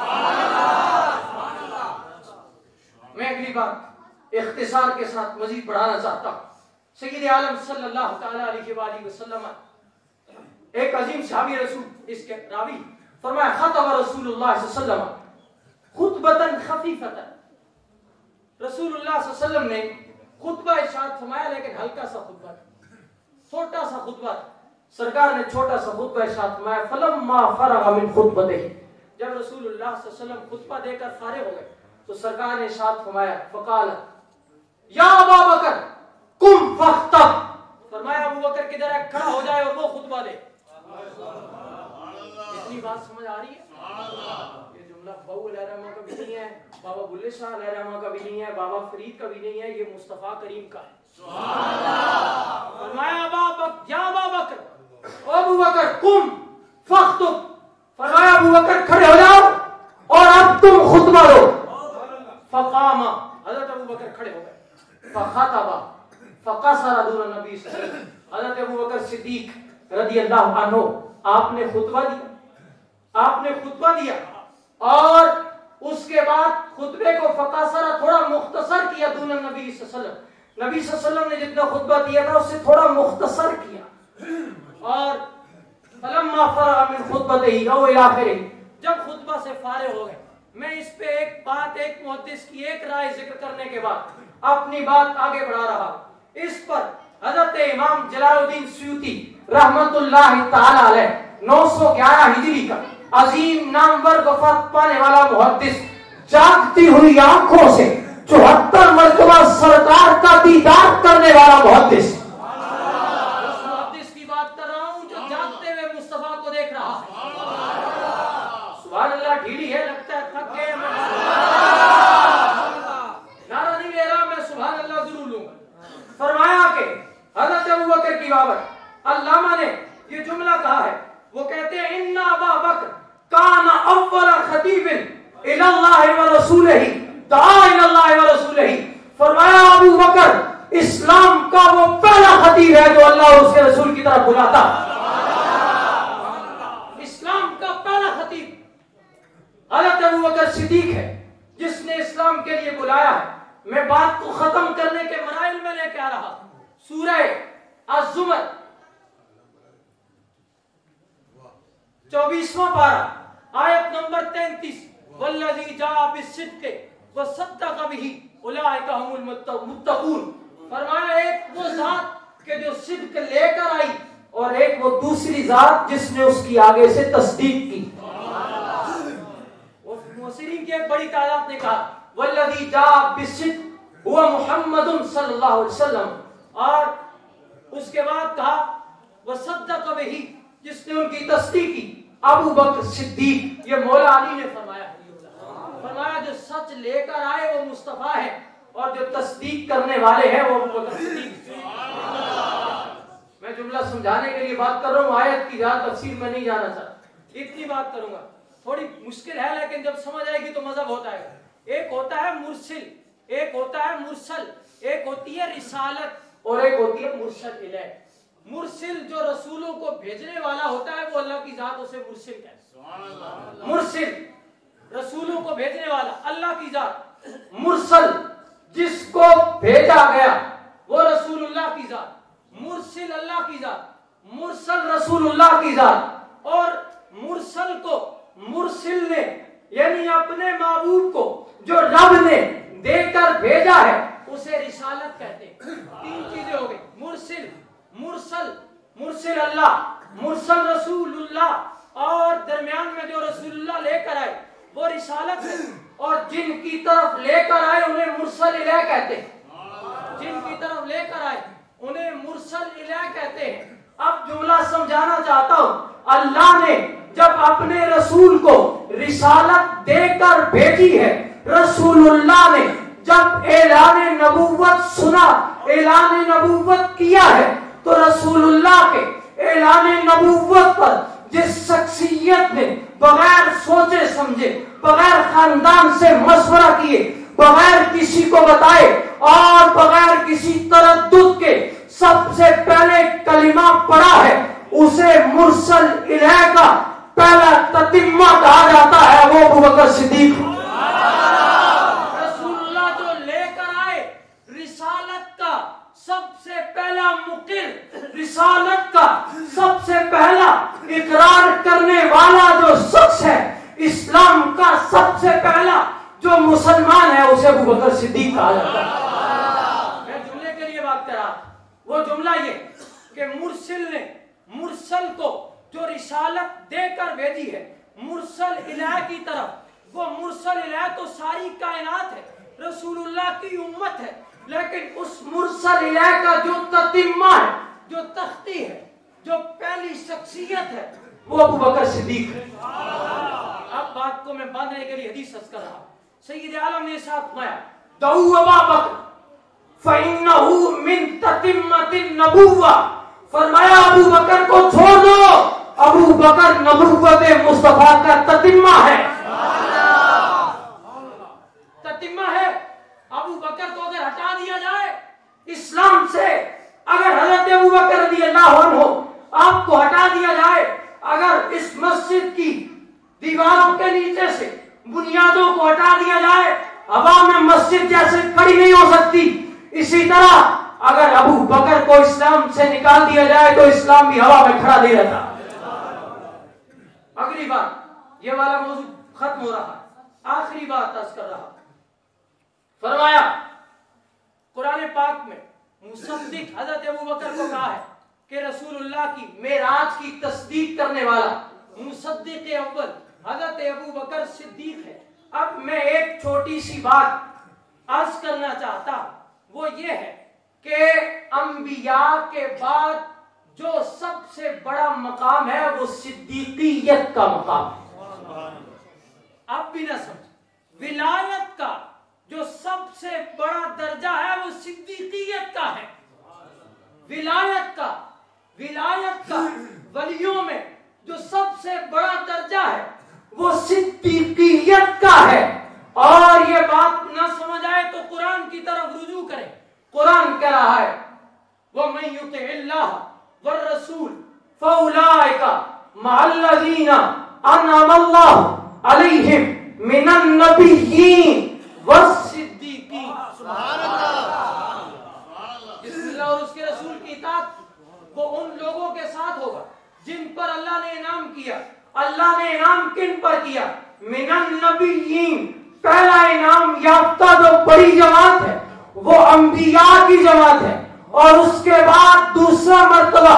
A: میں اگلی بات اختصار کے ساتھ مزید بڑھانا چاہتا ہوں. سید عالم صلی اللہ تعالی علیہ وآلہ وسلم, ایک عظیم صحابی رسول, اس کے راوی فرمایا خطب رسول اللہ صلی اللہ علیہ وسلم خطبتاً خفیفتاً, رسول اللہ صلی اللہ علیہ وسلم نے خطبہ ارشاد فرمایا لیکن ہلکا سا خطبہ, چھوٹا سا خطبہ. سرکار نے چھوٹا سا خطبہ ارشاد فرمایا فلما فرغ من خطبته, جب رسول اللہ صلی اللہ علیہ وسلم خطبہ دے کر فارغ ہو گئے تو سرکار نے ارشاد فرمایا فقال یا ابا بکر قم فخطب, فرمایا ابو بکر کدھر ہے, کھڑا ہو جائے اور وہ خطبہ دے. اتنی بات سمجھ آ رہی ہے؟ یہ جملہ بہو علیہ رحمہ کا بھی نہیں ہے, بابا بلے شاہ علیہ رحمہ کا بھی نہیں ہے, بابا فرید کا بھی نہیں ہے, یہ مصطفیٰ کریم کا ہے. فرمایا ابا بکر یا ابا بکر, ابو بکر قم فخطب, فرمایا ابو بکر کھڑے ہو جاؤ اور اب تم خطبہ دو. فقام, حضرت ابو بکر کھڑے ہو گئے. فخطب فقصر دون النبی صلی اللہ علیہ وسلم, حضرت ابو بکر صدیق رضی اللہ عنہ آپ نے خطبہ دیا, آپ نے خطبہ دیا اور اس کے بعد خطبے کو فقصر تھوڑا مختصر کیا دون النبی صلی اللہ علیہ وسلم, نبی صلی اللہ علیہ وسلم نے جتنا خطبہ دیا تھا اس سے تھوڑا مختصر کیا. اور فلما فرغ من خطبته او الى اخره, جب خطبہ سے فارغ ہو گئے, میں اس پہ ایک بات, ایک محدث کی ایک رائے ذکر کرنے کے بعد اپنی بات آگے بڑھا رہا. اس پر حضرت امام جلال الدین سیوطی رحمت اللہ تعالی علیہ نو سو گیارہ ہجری کا عظیم نامور وفات پانے والا محدث, جاگتی ہوئی آنکھوں سے چوہتر مرتبہ سرکار کا دیدار کرنے والا محدث, اس محدث کی بات کر رہا ہوں جو جاگتے ہوئے مصطفیٰ کو دیکھ رہا ہے. سبحان اللہ, ڈھیلی ہے لگتا ہے, تھک گئے, نعرہ نہیں لے رہا, میں سبحان اللہ ضرور لوں گا. فرمایا کہ حضرت ابوبکر کی بابت علامہ نے یہ جملہ کہا ہے, وہ کہتے ہیں ان ابا بکر کان اول خطیب الی اللہ و رسولہ دعا الی اللہ و رسولہ, فرمایا ابو بکر اسلام کا وہ پہلا خطیب ہے جو اللہ اور اس کے رسول کی طرف بلاتا. اسلام کا پہلا خطیب حضرت ابوبکر صدیق ہے جس نے اسلام کے لیے بلایا ہے. میں بات کو ختم کرنے کے مراحل میں لے کے آ رہا. سورہ الزمر چوبیسواں پارہ آیت نمبر تینتیس, والذی جاء بالصدق وصدق به اولئک هم المتقون, فرمایا ایک وہ ذات کہ جو صدق لے کر آئی اور ایک وہ دوسری ذات جس نے اس کی آگے سے تصدیق کی. مفسرین کی ایک بڑی تعداد نے کہا والذی جاء بالصدق هو محمد صلی اللہ علیہ وسلم، اور اس کے بعد کہا وصدق بہ، جس نے ان کی تصدیق کی ابو بکر صدیق۔ یہ مولا علی نے فرمایا فرمایا جو سچ لے کر آئے وہ مصطفیٰ ہے، اور جو تصدیق کرنے والے ہیں وہ ابو بکر صدیق۔ میں جملہ سمجھانے کے لیے بات کر رہا ہوں، آیت کی زیادہ تفصیل میں نہیں جانا چاہتا، اتنی بات کروں گا، تھوڑی مشکل ہے لیکن جب سمجھ آئے گی تو مزہ بہت آئے گا۔ ایک ہوتا ہے مرسل، ایک ہوتا ہے مرسل، ایک ہوتی ہے رسالت اور ایک ہوتی ہے مرسل الیہ۔ مرسل جو رسولوں کو بھیجنے والا ہوتا ہے وہ اللہ کی ذات اسے مرسل کہتے ہیں۔ مرسل رسولوں کو بھیجنے والا اللہ کی ذات، مرسل جس کو بھیجا گیا وہ رسول اللہ کی ذات، مرسل اللہ کی ذات، مرسل رسول اللہ کی ذات۔ اور مرسل کو مرسل نے یعنی اپنے محبوب کو جو رب نے دے کر بھیجا ہے اسے رسالت کہتے ہیں۔ تین چیزیں ہو گئی، مرسل، مرسل مرسل اللہ، مرسل رسول اللہ، اور درمیان میں جو رسول اللہ لے کر آئے وہ رسالت ہے، اور جن کی طرف لے کر آئے انہیں مرسل الیہ کہتے ہیں۔ جن کی طرف لے کر آئے انہیں مرسل الیہ کہتے ہیں۔ اب جملہ سمجھانا چاہتا ہوں، اللہ نے جب اپنے رسول کو رسالت دے کر بھیجی ہے، رسول اللہ نے جب اعلان نبوت سنا، اعلان نبوت کیا ہے، تو رسول اللہ کے اعلان نبوت پر جس شخصیت نے بغیر سوچے سمجھے، بغیر خاندان سے مشورہ کیے، بغیر کسی کو بتائے اور بغیر کسی تردد کے سب سے پہلے کلمہ پڑھا ہے، اسے مرسل الیہ کا پہلا تتمہ کہا جاتا ہے، وہ ابو بکر صدیق۔ رسول اللہ جو لے کر آئے رسالت کا سب سے پہلا مقر، رسالت کا سب سے پہلا اقرار کرنے والا جو شخص ہے، اسلام کا سب سے پہلا جو مسلمان ہے، اسے ابو بکر صدیق کہا جاتا ہے۔ میں جملے کے لیے بات کر رہا، وہ جملہ یہ کہ مرسل نے مرسل کو جو رسالت دے کر بھیجی ہے مرسل الیہ کی طرف، وہ مرسل الیہ تو ساری کائنات ہے، رسول اللہ کی امت ہے، لیکن اس مرسل الیہ کا جو تتمہ ہے، جو تختی ہے، جو پہلی شخصیت ہے، وہ ابو بکر صدیق ہے۔ اب بات کو میں باندھنے کے لیے حدیث عرض کر رہا ہوں، سید عالم نے ساتھ فرمایا دعوا ابا بکر فإنه من تتمة النبوة، فرمایا ابو بکر کو چھوڑ دو، ابو بکر نبوت مصطفیٰ کا تتمہ ہے، تتمہ ہے۔ ابو بکر کو اگر ہٹا دیا جائے اسلام سے، اگر حضرت ابو بکر رضی اللہ عنہ آپ کو ہٹا دیا جائے، اگر اس مسجد کی دیواروں کے نیچے سے بنیادوں کو ہٹا دیا جائے، ہوا میں مسجد جیسے کھڑی نہیں ہو سکتی، اسی طرح اگر ابو بکر کو اسلام سے نکال دیا جائے تو اسلام بھی ہوا میں کھڑا نہیں رہتا۔ اگلی بات، یہ والا موضوع ختم ہو رہا، آخری بات عرض کر رہا، فرمایا قرآن پاک میں مصدق حضرت ابو بکر کو کہا ہے کہ رسول اللہ کی معراج کی تصدیق کرنے والا مصدق اول حضرت ابو بکر صدیق ہے۔ اب میں ایک چھوٹی سی بات عرض کرنا چاہتا ہوں، وہ یہ ہے کہ انبیاء کے بعد جو سب سے بڑا مقام ہے وہ صدیقیت کا مقام ہے۔ اب بھی نہ سمجھ، ولایت کا جو سب سے بڑا درجہ ہے وہ صدیقیت کا ہے۔ ولایت کا ولایت کا ولیوں میں جو سب سے بڑا درجہ ہے وہ صدیقیت کا ہے۔ اور یہ بات نہ سمجھ آئے تو قرآن کی طرف رجوع کریں، قرآن کہہ رہا ہے وَمَن يُطِعِ اللَّهَ وَالرَّسُولَ فَأُولَٰئِكَ مَعَ الَّذِينَ أَنْعَمَ اللَّهُ عَلَيْهِمْ مِنَ النَّبِيِّينَ وَالصِّدِّيقِينَ۔ سبحان اللہ، بسم اللہ اور اس کے رسول کی اطاعت وہ ان لوگوں کے ساتھ ہوگا جن پر اللہ نے انعام کیا۔ اللہ نے انعام کن پر کیا؟ من النبیین، پہلا انعام یافتہ جو بڑی جماعت ہے وہ انبیاء کی جماعت ہے، اور اس کے بعد دوسرا مرتبہ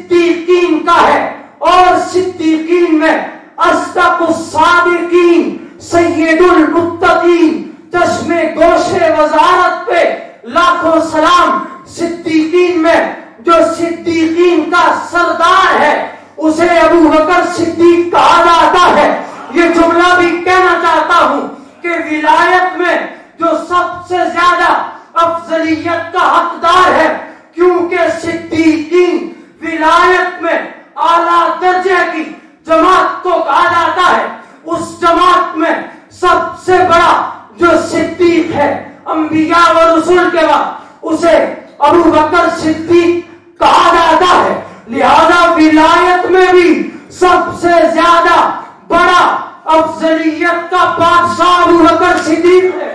A: صدیقین کا ہے، اور صدیقین میں اصدق الصادقین سید المتقین چشم گوش وزارت پہ لاکھوں سلام. صدیقین میں جو صدیقین کا سردار ہے اسے ابو بکر صدیق کہا جاتا ہے. یہ جملہ بھی کہنا چاہتا ہوں کہ ولایت میں جو سب سے زیادہ افضلیت کا حقدار ہے، کیونکہ صدیقین ولایت میں اعلیٰ درجے کی جماعت کو کہا جاتا ہے. اس جماعت میں سب سے بڑا جو صدیق ہے انبیاء و رسول کے بعد اسے ابو بکر صدیق کہا جاتا ہے. لہذا ولایت میں بھی سب سے زیادہ بڑا افضلیت کا بادشاہ ابو بکر صدیق ہے.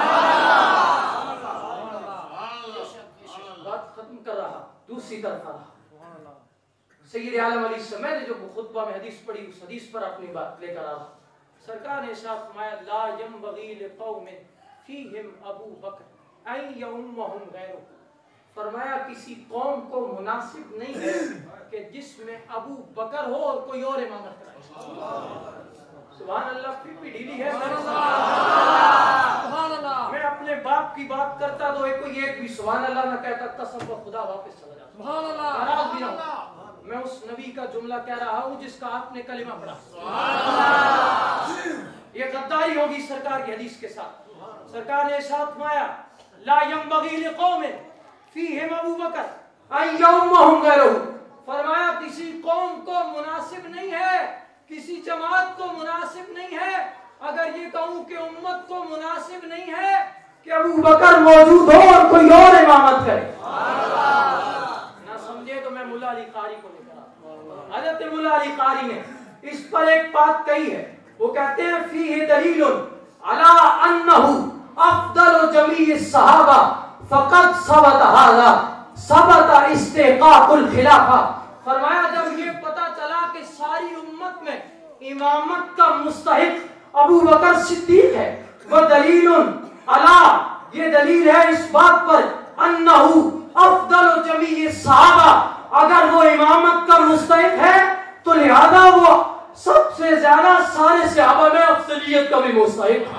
A: بات ختم کر رہا دوسری طرف رہا. سید عالم علیہ السلام نے جو خطبہ میں حدیث پڑھی اس حدیث پر اپنی بات لے کر آ رہا. سرکار نے ارشاد فرمایا لا ينبغي لقوم فيهم ابو بکر ان يؤمهم غيره. فرمایا کسی قوم کو مناسب نہیں ہے کہ جس میں ابو بکر ہو اور کوئی اور امامت کرائے. سبحان اللہ. پھر بھی ڈھیلی ہے. سبحان اللہ. میں اپنے باپ کی بات کرتا تو ایک کوئی ایک بھی سبحان اللہ نہ کہتا قسم و خدا واپس چلا جاتا. سبحان اللہ. ناراض بھی نہ ہو. میں اس نبی کا جملہ کہہ رہا ہوں جس کا آپ نے کلمہ پڑھا. یہ غداری ہوگی سرکار کی حدیث کے ساتھ. سرکار نے ارشاد فرمایا لا ينبغي لقوم فيهم ابو بکر ان يؤمهم غيره. فرمایا کسی قوم کو مناسب نہیں ہے، کسی جماعت کو مناسب نہیں ہے، اگر یہ کہوں کہ امت کو مناسب نہیں ہے کہ ابو بکر موجود ہو اور کوئی اور امامت کرے. نہ سمجھے تو میں مولا علی قاری کو لے کر آتا. حضرت مولا علی قاری نے اس پر ایک بات کہی ہے. وہ کہتے ہیں فیہ دلیل علی انہ افضل جمیع الصحابہ فقد ثبت ھذا ثبت استحقاق الخلافہ. فرمایا جب یہ پتہ چلا کہ ساری امت میں امامت کا مستحق ابو بکر صدیق ہے، وہ دلیل علی، یہ دلیل ہے اس بات پر انہ افضل جمیع الصحابہ، اگر وہ امامت کا مستحق ہے تو لہذا وہ سب سے زیادہ سارے صحابہ میں افضلیت کا بھی مستحق.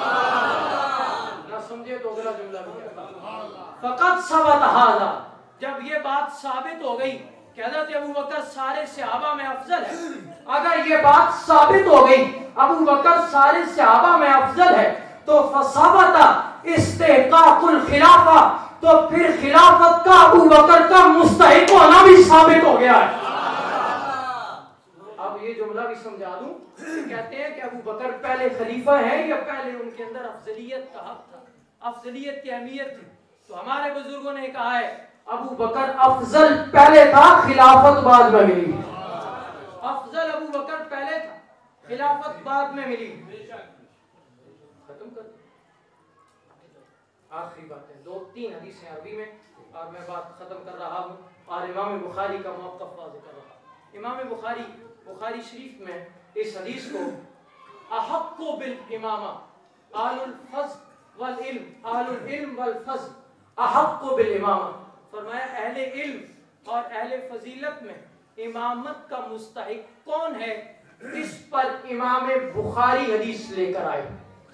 A: نہ سمجھے تو اگلا جملہ بھی فقط ثبت ھذا. جب یہ بات ثابت ہو گئی کہ حضرت ابو بکر سارے صحابہ میں افضل ہے، اگر یہ بات ثابت ہو گئی ابو بکر سارے صحابہ میں افضل ہے تو فثبت استحقاق الخلافہ، تو پھر خلافت کا ابو بکر کا مستحق ہونا بھی ثابت ہو گیا ہے. اب یہ جملہ بھی سمجھا دوں. کہتے ہیں کہ ابو بکر پہلے خلیفہ ہیں یا پہلے ان کے اندر افضلیت کا حق تھا، افضلیت کی اہمیت تھی. تو ہمارے بزرگوں نے کہا ہے ابو بکر افضل پہلے تھا، خلافت بعد میں ملی. افضل ابو بکر پہلے تھا، خلافت بعد میں ملی. ختم کر آخری باتیں دو تین حدیثیں عربی میں اور میں بات ختم کر رہا ہوں اور امام بخاری کا موقف واضح کر رہا ہوں. امام بخاری بخاری شریف میں اس حدیث کو احق بالامامہ آل الفضل والعلم آل العلم والفضل احق بالامامہ. فرمایا اہل علم اور اہل فضیلت میں امامت کا مستحق کون ہے، اس پر امام بخاری حدیث لے کر آئے.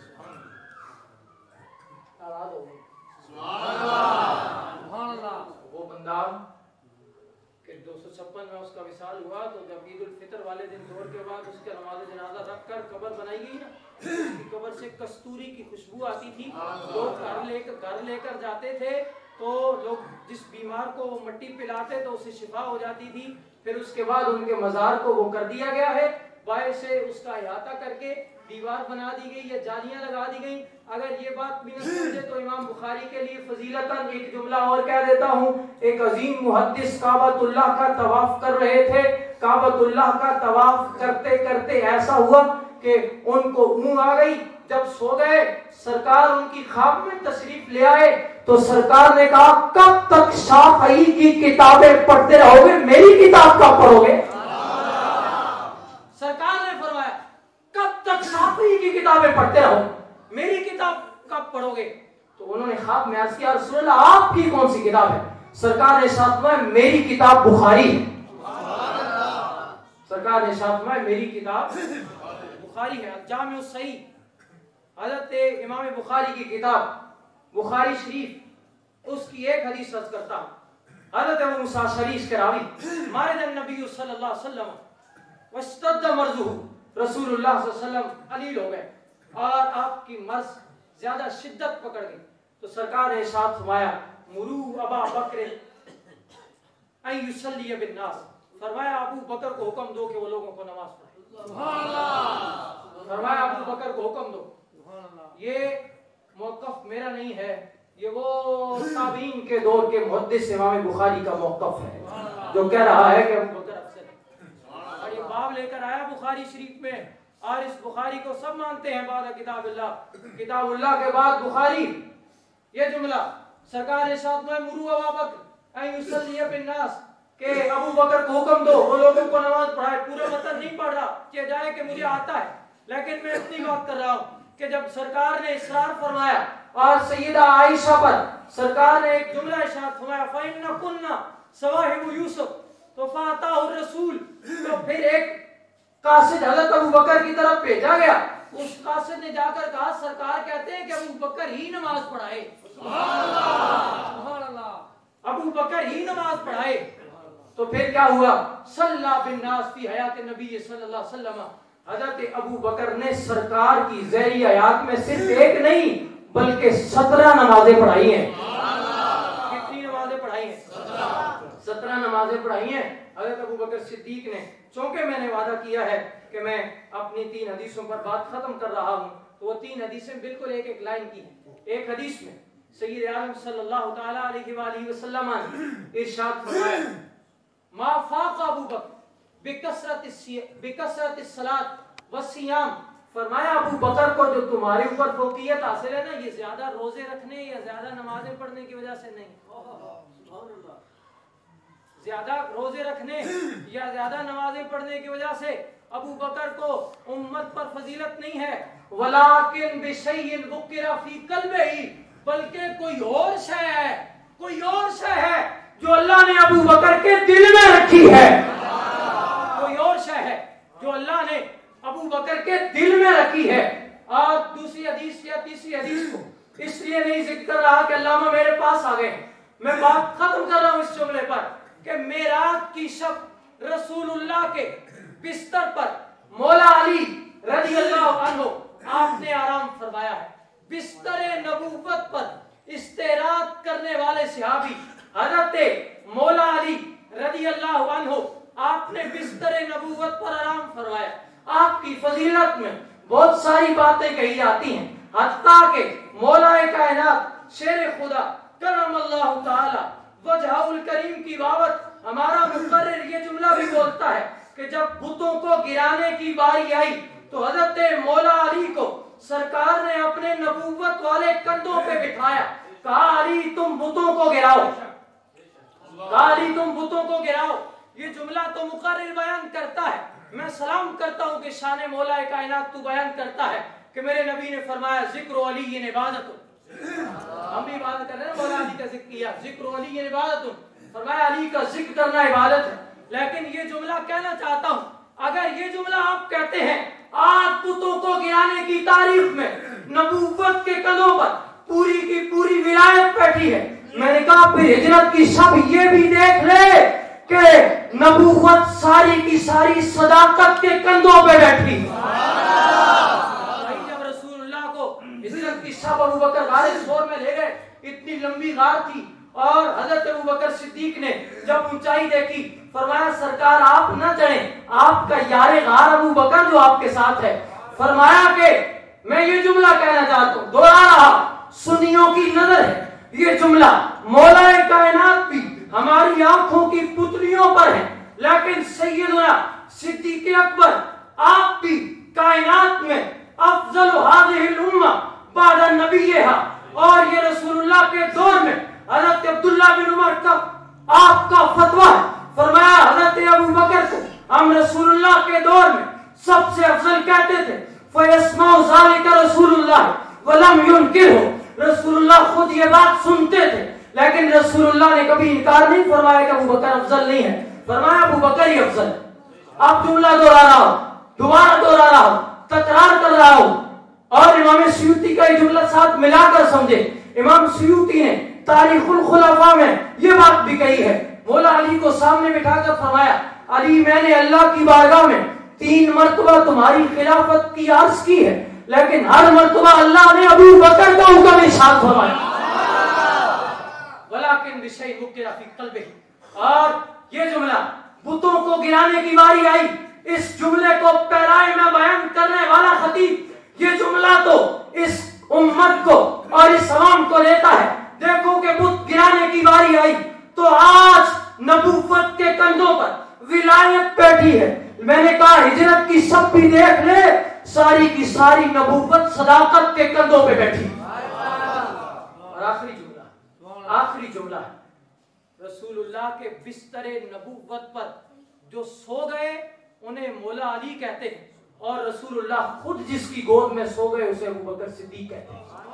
A: وہ بندہ کہ دو سو چھپن میں اس کا وصال ہوا تو جب عید الفطر والے دن زہر کے بعد اس کے نماز جنازہ رکھ کر قبر بنائی گئی نا، اس کی قبر سے کستوری کی خوشبو آتی تھی. لوگ گھر لے کر گھر لے کر جاتے تھے تو لوگ جس بیمار کو وہ مٹی پلاتے تو اسے شفا ہو جاتی تھی. پھر اس کے بعد ان کے مزار کو وہ کر دیا گیا ہے، بائیں سے اس کا احاطہ کر کے دیوار بنا دی گئی یا جالیاں لگا دی گئی. اگر یہ بات بھی نہ سمجھے تو امام بخاری کے لیے فضیلتاً ایک جملہ اور کہہ دیتا ہوں. ایک عظیم محدث کعبۃ اللہ کا طواف کر رہے تھے. کعبۃ اللہ کا طواف کرتے کرتے ایسا ہوا کہ ان کو اونگ آ گئی. جب سو گئے سرکار ان کی خواب میں تشریف لے آئے تو سرکار نے کہا کب تک شافعی کی کتابیں پڑھتے رہو گے، میری کتاب کب پڑھو گے؟ سرکار نے فرمایا کب تک شافعی کی کتابیں پڑھتے رہو، میری کتاب کب پڑھو گے؟ تو انہوں نے خواب میں عرض کیا رسول اللہ آپ کی کون سی کتاب ہے؟ سرکار نے ارشاد فرمایا میری کتاب بخاری ہے. سرکار نے ارشاد فرمایا میری کتاب بخاری ہے. جامع الصحیح حضرت امام بخاری کی کتاب بخاری شریف اس کی ایک حدیث عرض کرتا ہوں. حضرت ابو موسیٰ شریف کے راوی مارد النبی صلی اللہ علیہ وسلم واشتد مرضہ، رسول اللہ صلی اللہ علیہ وسلم علیل ہو گئے اور آپ کی مرض زیادہ شدت پکڑ گئی. تو سرکار نے ارشاد فرمایا مرو ابا بکر ان یصلی بالناس، فرمایا ابو بکر کو حکم دو کہ وہ لوگوں کو نماز پڑھائے. سبحان اللہ. فرمایا ابو بکر کو حکم دو. یہ موقف میرا نہیں ہے، یہ وہ تابعین کے دور کے محدث امام بخاری کا موقف ہے جو کہہ رہا ہے کہ ابو بکر افضل ہے. اور یہ باب لے کر آیا بخاری شریف میں، اور اس بخاری کو سب مانتے ہیں بعد کتاب اللہ، کتاب اللہ کے بعد بخاری. یہ جملہ سرکار نے ساتھ میں مرو ابا بکر ان یصلی بالناس کہ ابو بکر کو حکم دو وہ لوگوں کو نماز پڑھائے. پورا مطلب نہیں پڑھ رہا کہ جائے کہ مجھے آتا ہے، لیکن میں اتنی بات کر رہا ہوں کہ جب سرکار نے اصرار فرمایا اور سیدہ عائشہ پر سرکار نے ایک جملہ ارشاد فرمایا فَإِنَّ كُنَّ صَوَاحِبُ يُوسُف تو فَأَتَاهُ الرَّسُولُ، تو پھر ایک قاصد حضرت ابو بکر کی طرف بھیجا گیا. اس قاصد نے جا کر کہا سرکار کہتے ہیں کہ ابو بکر ہی نماز پڑھائے. سبحان اللہ. سبحان اللہ. ابو بکر ہی نماز پڑھائے. تو پھر کیا ہوا؟ صلی بالناس فی حیات نبی صلی اللہ علیہ وسلم. حضرت ابو بکر نے سرکار کی ذیلی حیات میں صرف ایک نہیں بلکہ سترہ نمازیں پڑھائی ہیں. کتنی نمازیں پڑھائی ہیں؟ سترہ نمازیں پڑھائی ہیں. حضرت ابو بکر صدیق نے، چونکہ میں نے وعدہ کیا ہے کہ میں اپنی تین حدیثوں پر بات ختم کر رہا ہوں، تو وہ تین حدیثیں بالکل ایک ایک لائن کی ہیں. ایک حدیث میں سید عالم صلی اللہ تعالی علیہ وآلہ وسلم نے ارشاد فرمایا ما فاق ابو بکر بکثرت بکثرت الصلاۃ والصیام، فرمایا ابو بکر کو جو تمہارے اوپر فوقیت حاصل ہے نا، یہ زیادہ روزے رکھنے یا زیادہ نمازیں پڑھنے کی وجہ سے نہیں. زیادہ روزے رکھنے یا زیادہ نمازیں پڑھنے کی وجہ سے ابو بکر کو امت پر فضیلت نہیں ہے. ولیکن بشیء ذکر فی قلبہ، بلکہ کوئی اور شے ہے، کوئی اور شے ہے جو اللہ نے ابو بکر کے دل میں رکھی ہے. کوئی اور شے ہے جو اللہ نے ابو بکر کے دل میں رکھی ہے. اور دوسری حدیث یا تیسری حدیث کو اس لیے نہیں ذکر کر رہا کہ علامہ میرے پاس آ گئے، میں بات ختم کر رہا ہوں اس جملے پر کہ معراج کی شب رسول اللہ کے بستر پر مولا علی رضی اللہ عنہ آپ نے آرام فرمایا ہے. بستر نبوت پر استراحت کرنے والے صحابی حضرت مولا علی رضی اللہ عنہ آپ نے بستر نبوت پر آرام فرمایا. آپ کی فضیلت میں بہت ساری باتیں کہی جاتی ہیں، حتیٰ کہ مولا کائنات شیر خدا کرم اللہ تعالی وجہ الکریم کی بابت ہمارا مقرر یہ جملہ بھی بولتا ہے کہ جب بتوں کو گرانے کی باری آئی تو حضرت مولا علی کو سرکار نے اپنے نبوت والے کندھوں پہ بٹھایا، کہا علی تم بتوں کو گراؤ، کہا علی تم بتوں کو گراؤ. یہ جملہ تو مقرر بیان کرتا ہے، میں سلام کرتا ہوں کہ شان مولا کائنات تو بیان کرتا ہے کہ میرے نبی نے فرمایا ذکر علی عبادت. ہم بھی عبادت کر رہے ہیں، مولا علی کا ذکر کیا، ذکر علی عبادت، فرمایا علی کا ذکر کرنا عبادت ہے. لیکن یہ جملہ کہنا چاہتا ہوں، اگر یہ جملہ آپ کہتے ہیں آج بتوں کو گرانے کی تاریخ میں نبوت کے قدموں پر پوری کی پوری ولایت بیٹھی ہے، میں نے کہا پھر ہجرت کی شب یہ بھی دیکھ لے کہ نبوت ساری کی ساری صداقت کے کندھوں پہ بیٹھی. جب رسول اللہ کو ہجرت کی شب ابو بکر غار ثور میں لے گئے، اتنی لمبی غار تھی، اور حضرت ابو بکر صدیق نے جب اونچائی دیکھی فرمایا سرکار آپ نہ چڑھیں، آپ کا یار غار ابو بکر جو آپ کے ساتھ ہے. فرمایا کہ میں یہ جملہ کہنا چاہتا ہوں، دوہرا رہا، سنیوں کی نظر ہے یہ جملہ، مولا کائنات بھی ہماری آنکھوں کی پتلیوں پر ہے، لیکن سیدنا صدیق اکبر آپ بھی کائنات میں افضل هذه الامہ بعد نبیہا، اور یہ رسول اللہ کے دور میں حضرت عبداللہ بن عمر کا آپ کا فتویٰ ہے. فرمایا حضرت ابو بکر کو ہم رسول اللہ کے دور میں سب سے افضل کہتے تھے. فَيَسْمَعُ ذَلِكَ رسول اللہ وَلَمْ يُنْكِرْهُ، رسول اللہ خود یہ بات سنتے تھے لیکن رسول اللہ نے کبھی انکار نہیں فرمایا کہ ابو بکر افضل نہیں ہے، فرمایا ابو بکر ہی افضل ہے. اب جملہ دوہرا رہا ہوں، دوبارہ دوہرا رہا ہوں، تکرار کر رہا ہوں اور امام سیوطی کا یہ جملہ ساتھ ملا کر سمجھے. امام سیوطی نے تاریخ الخلفاء میں یہ بات بھی کہی ہے. مولا علی کو سامنے بٹھا کر فرمایا علی میں نے اللہ کی بارگاہ میں تین مرتبہ تمہاری خلافت کی عرض کی ہے لیکن ہر مرتبہ اللہ نے ابو بکر کا حکم ارشاد فرمایا. ولیکن بشیء وقر فی قلبہ. اور یہ جملہ بتوں کو گرانے کی باری آئی. اس جملے کو پیرائے میں بیان کرنے والا خطیب یہ جملہ تو اس امت کو اور اس عوام کو دیتا ہے. دیکھو کہ بت گرانے کی باری آئی تو آج نبوت کے کندھوں پر ولایت بیٹھی ہے. میں نے کہا ہجرت کی سب بھی دیکھ لے ساری کی ساری نبوت صداقت کے کندھوں پہ بیٹھی. اور آخری جملہ آخری جملہ ہے رسول اللہ کے بستر نبوت پر جو سو گئے انہیں مولا علی کہتے ہیں اور رسول اللہ خود جس کی گود میں سو گئے اسے ابو بکر صدیق کہتے ہیں.